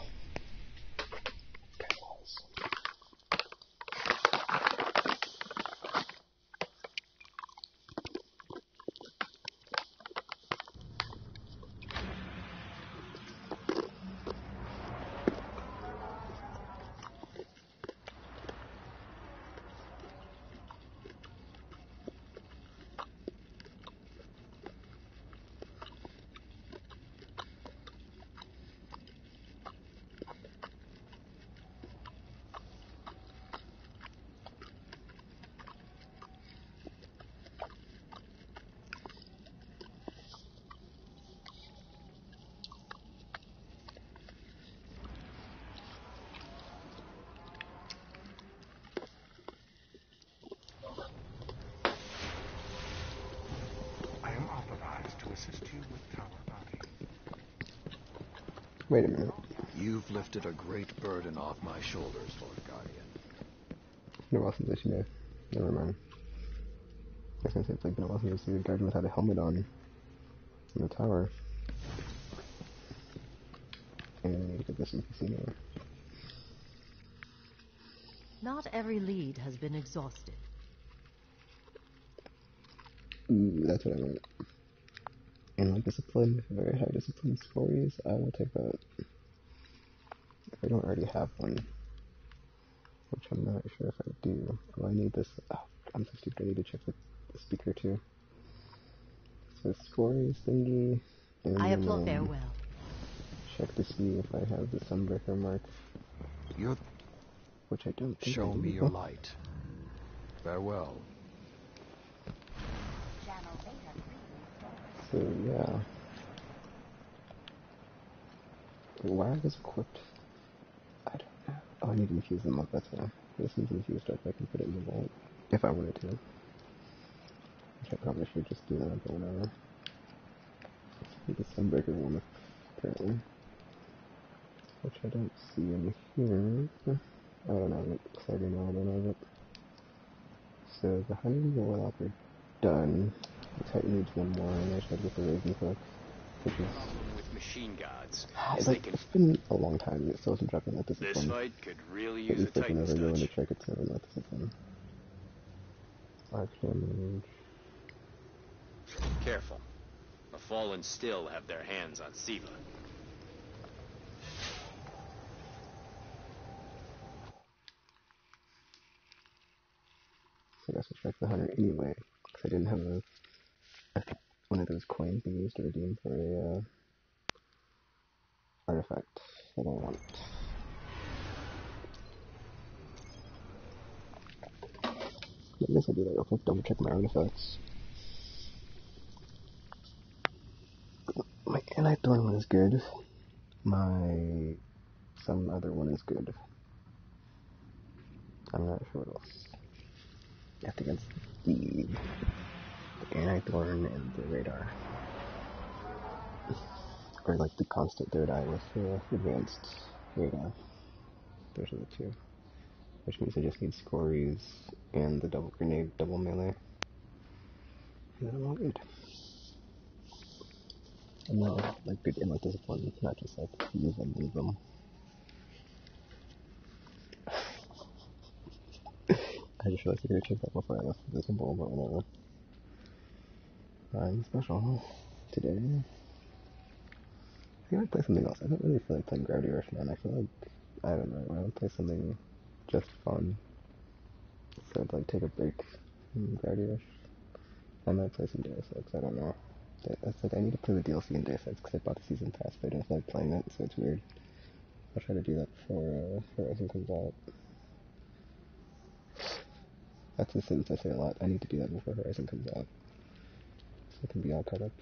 assist you with tower bounty. Wait a minute. You've lifted a great burden off my shoulders, Lord Guardian. No, wasn't this, you know. Never mind. I was gonna say, it's like, no, wasn't this the Guardian without a helmet on in the tower. And I need to get this in casino. Not every lead has been exhausted. Ooh, that's what I want. And like discipline, very high discipline stories, I will take that. If I don't already have one, which I'm not sure if I do. Oh, I need this. Oh, I'm so stupid, I need to check the speaker too. So stories thingy, and I applaud farewell. Check to see if I have the Sunbreaker mark. Which I don't think Show I do. me your light. Farewell. So yeah. Why are these equipped? Oh, I need to infuse them up, that's why. This is infused up, I can put it in the vault. If I wanted to. Which I probably should just do that, but whatever. The Sunbreaker one, apparently. Which I don't see in here. I don't have it, because I already know I don't have it. So the Hunter and the Warlock are done. The Titan needs one more, and I should get the Raven Cook. Which is... with machine guards. It's been a long time, it still hasn't dropped in like this. This fight could really At use a least I can Titan's never go touch. into check it, so not this one. Arch damage. Careful. The Fallen still have their hands on Siva. So I guess I'll check the Hunter anyway, because I didn't have one of those coin thingies to redeem for a artifact that I want. I guess I'll do that real quick, double check my artifacts. My Anti-Thorn one is good. My... some other one is good. I'm not sure what else. I think it's the Anti-Thorn and the Radar. Or like the constant third eye with the advanced radar. Those are the two. Which means I just need Scories and the double grenade, double melee. And then I'm all good. I'm not like good in like discipline, not just like use and leave them. I just realized I could have checked that before I left the symbol, but whatever. I'm special today. I think I play something else. I don't really feel like playing Gravity Rush, man. I feel like, I don't know, I want to play something just fun. So I'd like take a break from Gravity Rush. I might play some Deus Ex, I don't know. It's like I need to play the DLC in Deus Ex because I bought the season pass, but I don't feel like playing it, so it's weird. I'll try to do that before Horizon comes out. That's a sentence I say a lot. I need to do that before Horizon comes out. So I can be all caught up.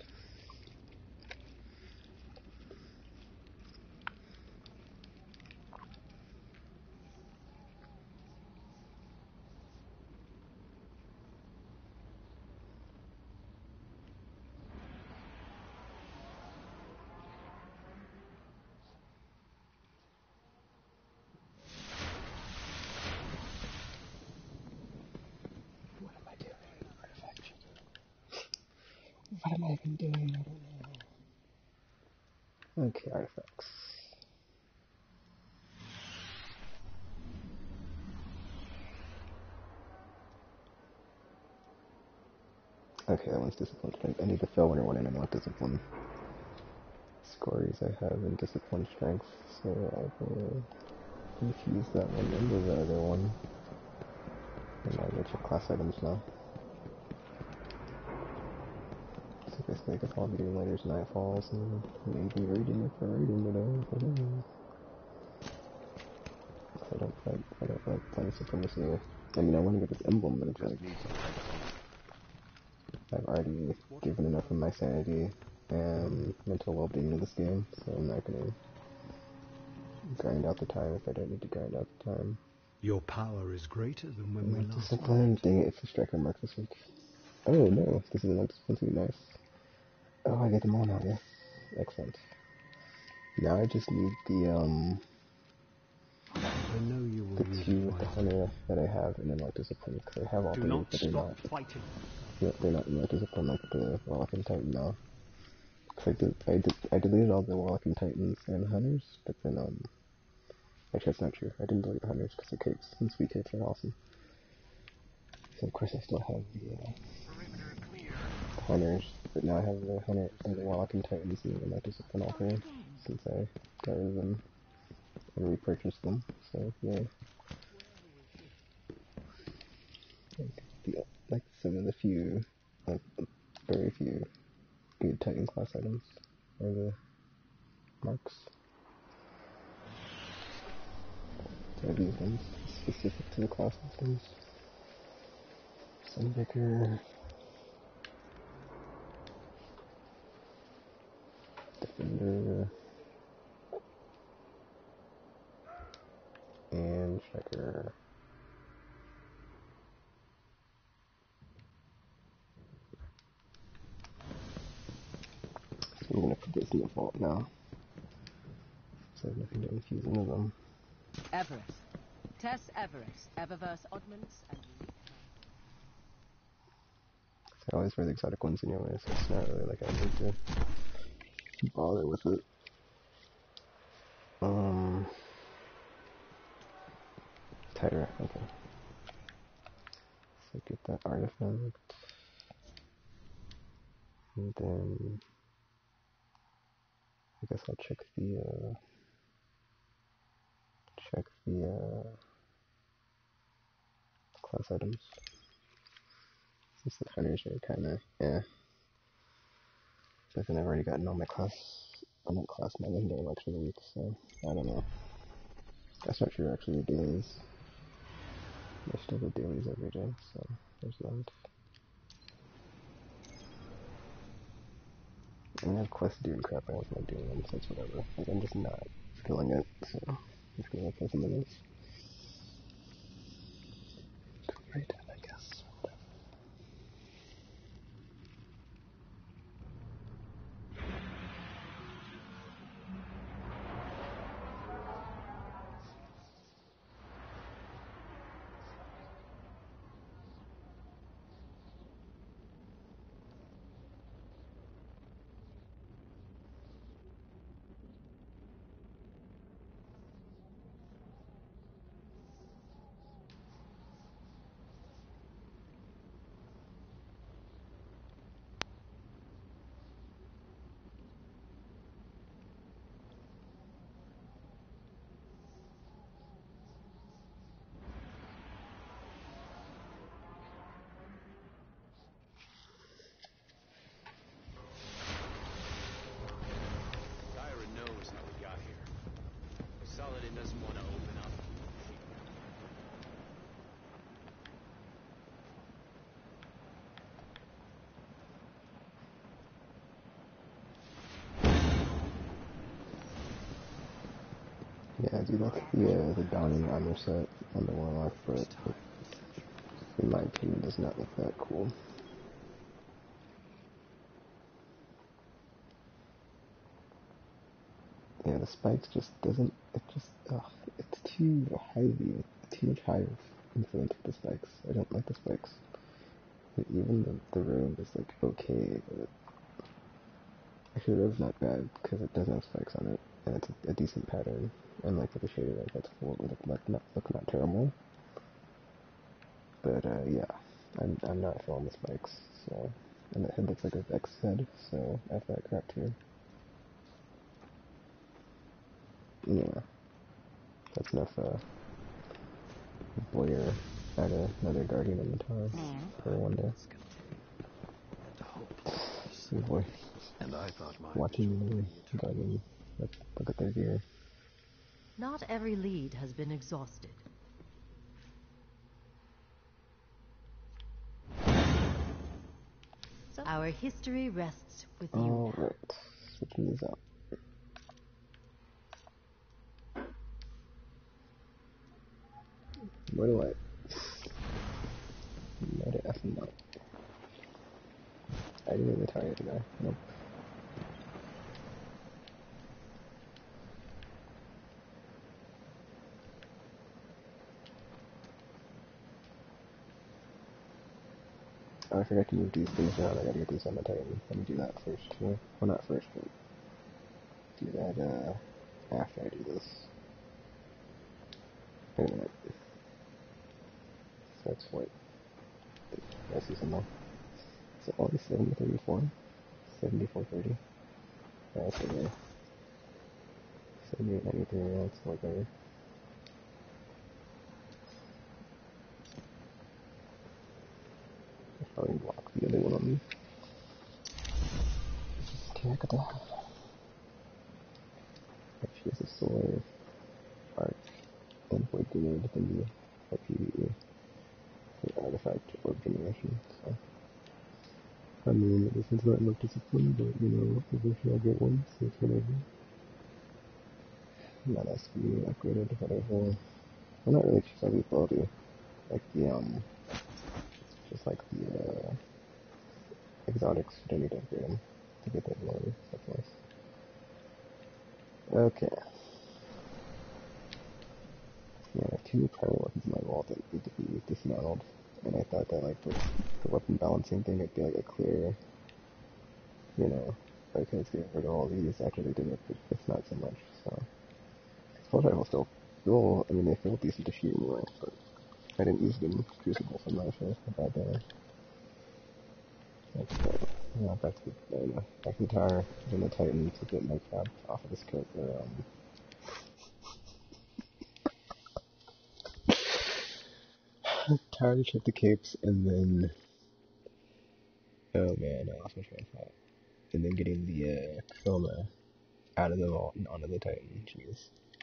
What am I even doing? I don't know. Okay, artifacts. Okay, that one's discipline strength. I need to fill one in. I'm not discipline. Scories I have in discipline strength, so I will infuse that one into the other one. And I'll get your class items now. So basically I guess I'll be doing Later's Nightfalls and maybe raiding if I raiding today. I don't like playing Supremacy. I mean, I want to get this emblem, but it's like... I've already given enough of my sanity and mental well-being to this game, so I'm not gonna grind out the time if I don't need to grind out the time. Your power is greater than when we last Discipline, dang it, it's a striker mark this week. Oh no, this is not discipline too, nice. Oh, I get them all now, yes. Excellent. Now I just need the two with the hunter that I have in Unlock Discipline, because I have all three, but they're not. They're not Unlock Discipline like the Warlock and Titan now. Because I deleted all the Warlock and Titans and Hunters, but then, actually that's not true. I didn't delete the Hunters because the capes and sweet capes are awesome. So of course I still have the Hunters, but now I have the Hunter and the Warlock and Titans and Unlock Discipline all three, since I got rid of them and repurchased them, so yay. Like some of the few, like very few good Titan class items are the marks. So these ones specific to the class systems. Sunbreaker, Defender, and I'm gonna put this in the vault now. So I have nothing to infuse into them. Everest. Tess Everest. Eververse oddments and unique. I always wear the exotic ones anyway, so it's not really like I need to bother with it. Tighter, okay. So get that artifact. And then I guess I'll check the class items. Since the hunters are kinda but then I've already gotten all my class my legendary marks for the week, so I don't know. That's not true actually the dailies. I still do dailies every day, so there's that. And I have quests doing crap, I don't like doing them, so it's whatever. Like, I'm just not feeling it, so I'm just gonna play some of this. Right, I guess. Saladin doesn't want to open up. Yeah, I do like the Dawning armor set on the Warlock, but in my opinion does not look that cool. Yeah, the spikes just doesn't, it's too much higher influence with the spikes. I don't like the spikes. But even the robe is like okay, but actually the robe's not bad because it doesn't have spikes on it, and it's a decent pattern, and like with the shader rank that's cool, it would look not terrible. But yeah, I'm not feeling the spikes, so, and the head looks like a Vex head, so I have that crap too. Yeah, that's enough, Boyer had another Guardian in the tower for one day. Oh boy. And I thought mine watching the Guardian, look at their gear. Not every lead has been exhausted. So our history rests with you. Alright, switching these out. Where do I? Where the F not? I didn't retire today. Nope. Oh, I forgot to move these things around. I gotta get these on the Titan. Let me do that first too. Well, not first, but do that after I do this. Wait a minute. So it's what? This is enough. So only 734? 7430? Yeah, that's okay. 7893, yeah, that's more better. I'll probably block the other one on me. Attack attack. If she has a solar arc and void grenade, it can be a PvE. For artifact or generation, so. I mean, this is not much discipline, but you know, eventually I'll get one, so it's whatever. That has to be upgraded, whatever. Well, not really just every quality. Like the, just like the, exotics, you don't need to upgrade them. to get that loaded. That's nice. Okay. Yeah, two primary weapons in my vault that need to be dismantled. And I thought that, like, the weapon balancing thing would be, like, a clear, you know, okay, let's get rid of all these after they did it, but it's not so much, so. Full rifles still feel, I mean, they feel decent to shoot anyway, but I didn't use them in Crucible, so I'm not sure about that. Let's go. Yeah, back to the tower, and the Titan to get my crap off of this coat, tower to check the capes, and then, oh man, I lost my train of thought. And then getting the, chroma out of the vault and onto the Titan, jeez.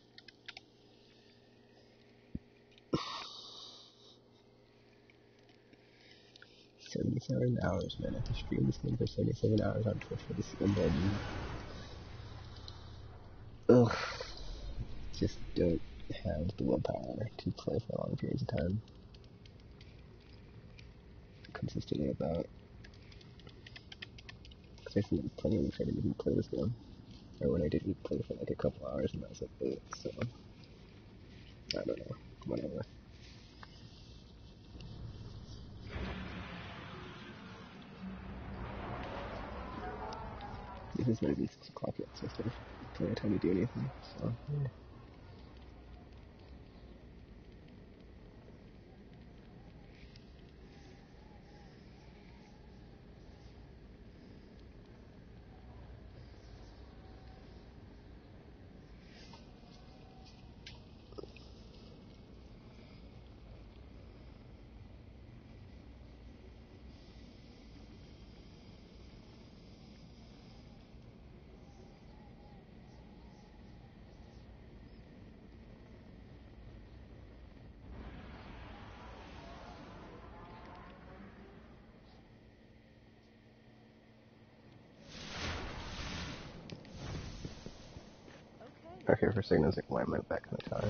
77 hours, man. I have to stream this thing for 77 hours on Twitch for this, and then, ugh, just don't have the willpower to play for long periods of time consistently about. Because I think plenty of weeks I didn't even play this game, or when I did play for like a couple hours and that was it, so, I don't know, whatever. This is not even 6 o'clock yet, so I still have plenty of time to do anything, so, yeah. Okay, for a second I was like, why am I back in the tower?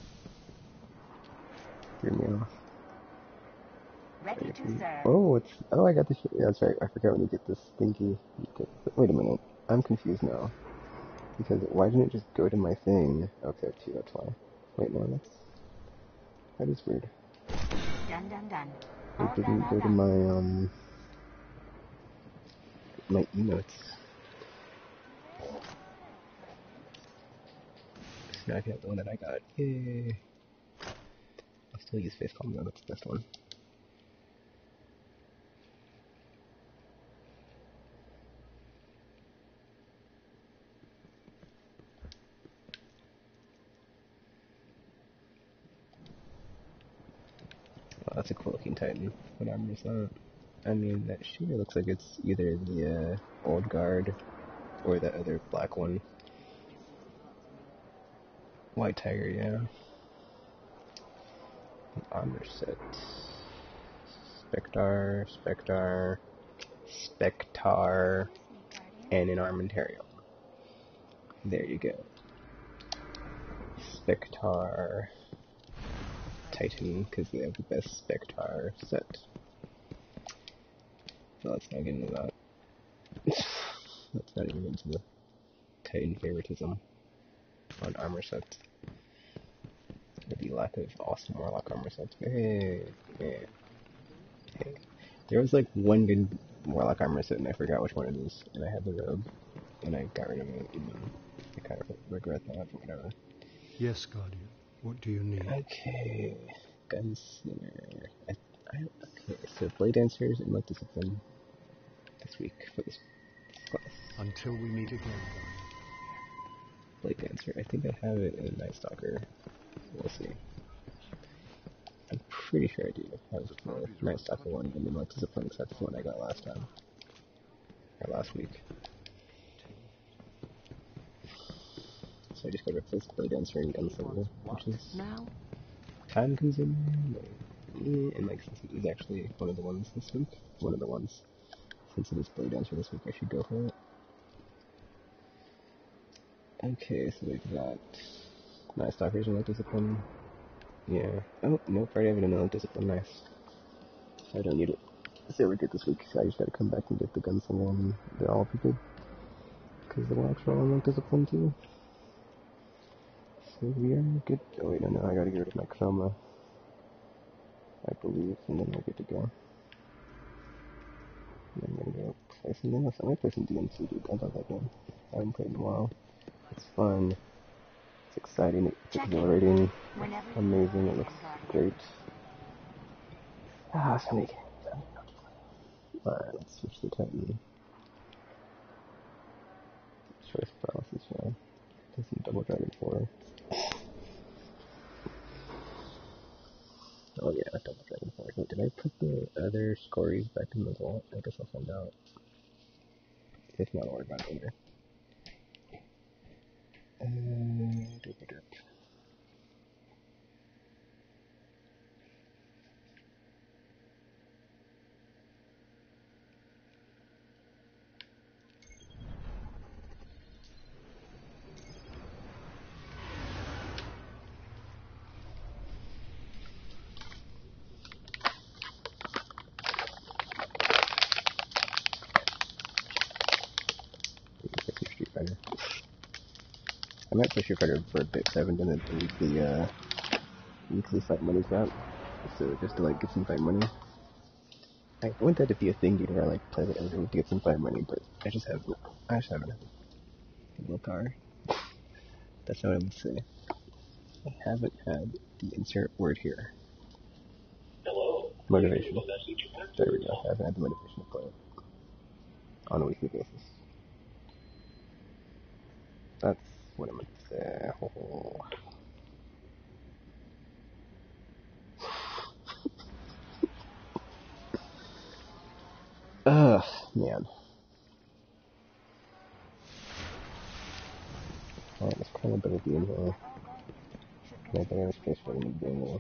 Threw me off. Ready to serve. Oh, I got the shit. Yeah, that's right. I forgot when you get this stinky. Wait a minute. I'm confused now. Because why didn't it just go to my thing? Okay, too, that's why. Wait, no, that is weird. Done. It didn't go to my, my emotes. So now I can have the one that I got. Yay. I'll still use face palm though, that's the best one. Oh, that's a cool looking Titan. What armor is that? I mean, that shooter looks like it's either the old guard or the other black one. White Tiger, yeah. An armor set. Spectar, and an Armentarium. There you go. Spectar Titan, because they have the best Spectar set. So let's not get into that. Let's not even get into the Titan favoritism on armor sets. The lack of awesome Warlock armor sets. Hey. There was like one good Warlock armor set and I forgot which one it is, and I had the robe, and I got rid of it, and I kind of regret that, but whatever. Yes, Guardian. What do you need? Okay, Gunslinger. Okay, so Blade Dancers and Light Discipline this week for this class. Until we meet again, Guardian. Blade Dancer. I think I have it in Night Stalker. We'll see. I'm pretty sure I do have the Night Stalker one and then Light Discipline, because that's the one I got last time. Or last week. So I just gotta replace Blade Dancer and Gunslinger, which is time consuming. And like, since it is actually one of the ones this week, since it is Blade Dancer this week, I should go for it. Okay, so we've got Night Stalkers and Light Discipline. Yeah. Oh, nope, I already have another Discipline, nice. So I don't need it. So we did this week, so I just gotta come back and get the Gunslinger and they'll all be good. because the Wild Troll unlocked as a fun too. So we are good. Oh wait, no, I gotta get rid of my Chroma, I believe, and then we're good to go. And then I'm gonna go play something else. I'm gonna play some DMC, dude. I love that game. I haven't played in a while. It's fun. It's exciting. It's exhilarating. Amazing. It looks great. Ah, so many games. Alright, let's switch to Titan. Choice paralysis, yeah. Do some Double Dragon 4. Oh yeah, Double Dragon 4. Wait, did I put the other scories back in the vault? I guess I'll find out. If not, I'll worry about it later. Street Fighter. I might play Street Fighter for a bit, so I haven't done the weekly fight money crap. So just to like get some fight money. I want that to be a thing, dude, where I like play it every week to get some fight money, but I just haven't had the willpower. That's what I would say. I haven't had the insert word here. Motivation. There we go. I haven't had the motivation to play it on a weekly basis. That's what I'm gonna say. Oh. Ugh, man. Alright, this kind of better be in here. Maybe I have space for them to be in there.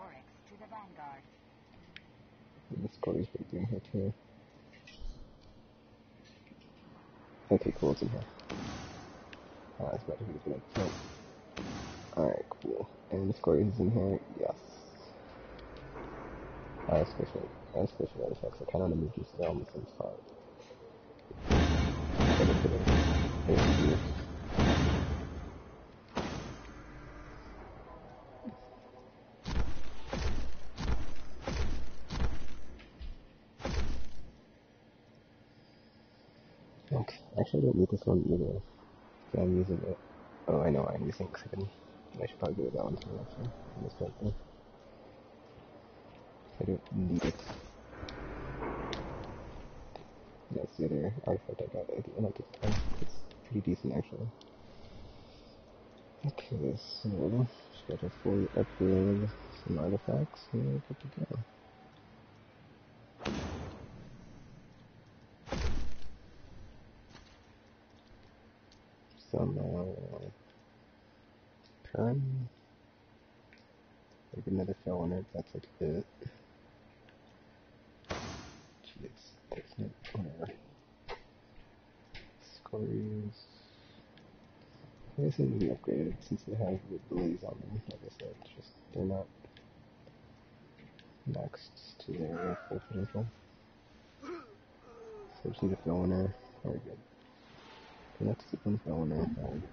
And the scories better be in here too. Okay, cool, it's in here. I was about to be good. Alright, cool. And the scories is in here? Yes. I have space for artifacts. I kind of want to move these all in the same spot. Okay, actually I don't need this one either. So I'm using it. Oh, I know I'm using it because I should probably do that one too, actually. On this character. I don't need it. That's the other artifact I got. I like it. It's pretty decent, actually. Okay, so just gotta fully upgrade some artifacts and we're good to go. Some Perm. Maybe another fell on it, that's like it. Jeez, that's not whatever. Scories. They seem to be upgraded since they have the abilities on them. Like I said, it's just they're not maxed to their full potential. So just need a Feliner. Very good. So let's keep on Feliner.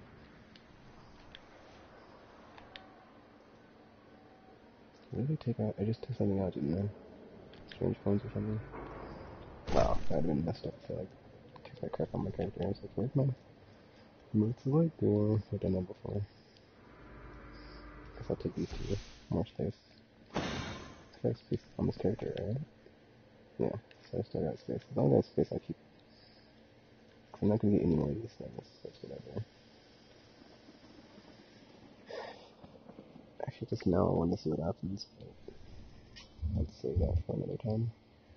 What did I take out? I just took something out, didn't I? Strange phones or something? Wow, that would have been messed up if I like took that crap on my character. I was like, where's my move to light door? I've done that before. Guess I'll take these two. More space. I have space on this character, right? Yeah, so I still got space. As long as I have space, I'll keep. Cause I'm not gonna get any more of these things. That's whatever. Actually, just now I want to see what happens, but let's save that for another time.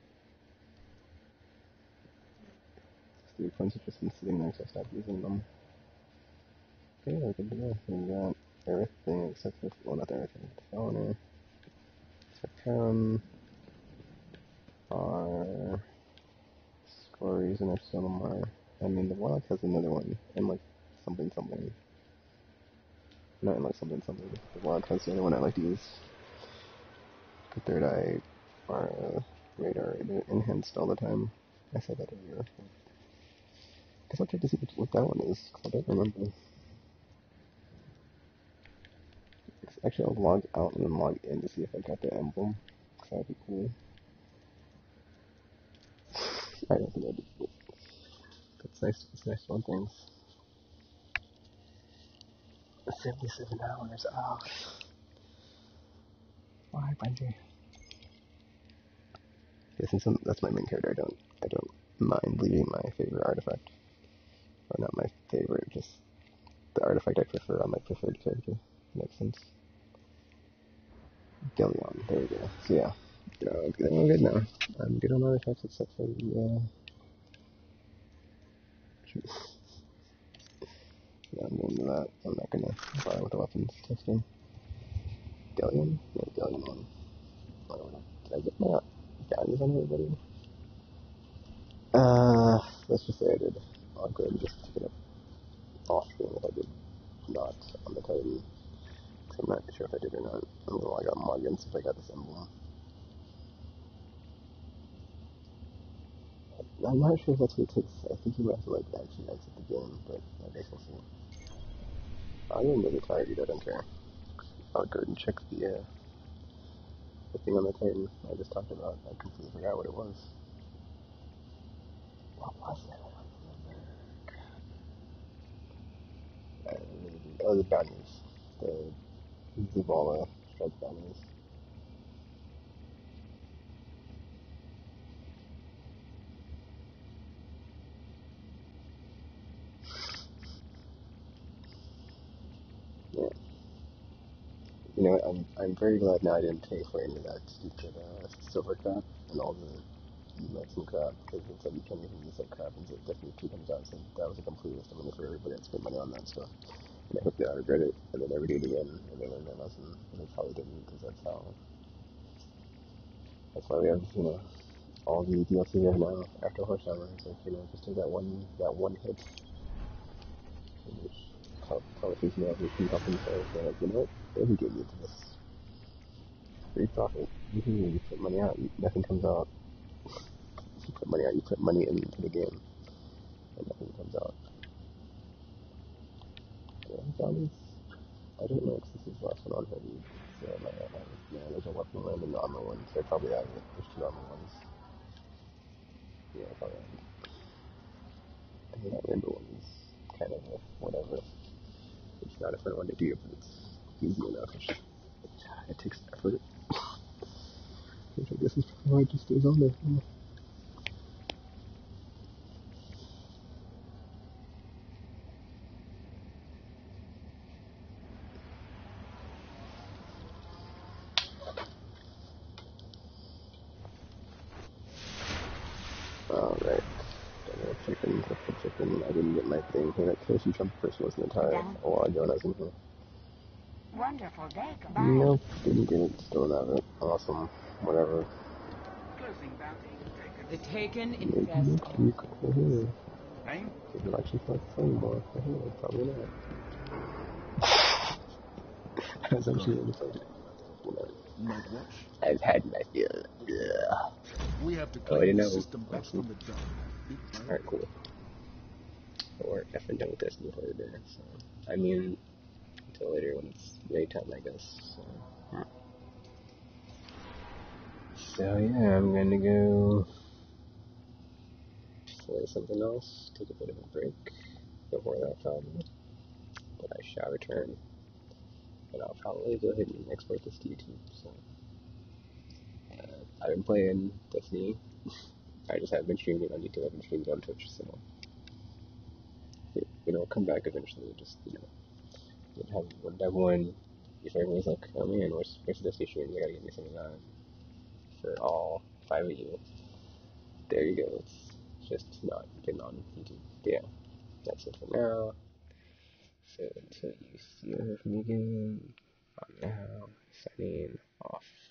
The points have just been sitting there, so I stopped using them. Okay, we're good to go. We got everything except for, well, not everything, the Feliner. So our scories and our Sonomar. I mean, the Warlock has another one, and like something. Not in like something. The Warlock has the other one I like to use. The third eye, our radar enhanced all the time. I said that earlier. guess I'll check to see what that one is, 'cause I don't remember. Actually, I'll log out and then log in to see if I got the emblem, 'cause that'd be cool. I don't think I did, but it's nice fun things. 77 hours, oh. Why, Bungie? Yeah, since that's my main character, I don't mind leaving my favorite artifact. Or not my favorite, just the artifact I prefer on my preferred character. Makes sense. Delion, there we go. So yeah, I'm good now. I'm good on artifacts except for the, shoot. Yeah, I'm going to that. I'm not gonna bother with the weapons testing. Delion? Yeah, Delion 1. Did I get my bounties on everybody? Let's just say I did. I'll go ahead and just pick it up off screen if I did not on the Titan. Cause I'm not sure if I did or not. I'm gonna log out and log in since I got this emblem. I'm not sure if that's what it takes. I think you might have to like actually exit the game, but I guess we'll see. I'm gonna make it tired, dude. I don't care. I'll go ahead and check the thing on the Titan I just talked about. I completely forgot what it was. What was it? Oh, the bounties. The Zavala strike bounties. Yeah. You know what, I'm very glad now I didn't pay for any of that stupid silver crap and all the emotes and crap, because it's like you can't even use that crap until Destiny 2 comes out, so that was a complete waste of money for everybody that spent money on that stuff. And I hope they all regret it, and they never do it again, and they learn their lesson, and they probably didn't, because that's why we have, you know, all the DLC we have now after Horse Hammer. It's like, you know, just take that one hit, which politicians now can help themselves, they're like, you know what, what we gave you to this free profit. You put money out, nothing comes out. You put money out, you put money into the game, and nothing comes out. I don't know if this is the last one on heavy, so I might not have it. Yeah, there's a weapon land and the armor one, so I probably have it. There's 2 armor ones. Yeah, I probably have it. I think that rainbow one is kind of a whatever. It's not a fun one to do, but it's easy enough. It takes effort. Which I guess is probably why it just stays on there. Alright. Chicken. I didn't get my thing. Hey, that Kiyoshi Jump person wasn't entire a while ago when I was in here. Wonderful day, goodbye. Nope, didn't get it. Still don't have it. Awesome. Whatever. The Taken infest. Hey? Did you actually start playing more? Probably not. I was actually really excited. I've had my fill. We have to clean the system back from the dump. Alright, cool. Or effing done with Destiny for the day. So, I mean, until later when it's raid time, I guess. So yeah, I'm gonna go play something else, take a bit of a break before that probably. But I shall return. And I'll probably go ahead and export this to YouTube. So I've been playing Destiny. I just haven't been streaming it on YouTube. I've been streaming it on Twitch. So it'll come back eventually. Just when everyone, if everyone's like, oh man, where's the Destiny stream? You gotta get me some of that for all 5 of you. There you go. It's just not getting on YouTube. But yeah, that's it for now. So until you see or hear from me again, I'm now signing off.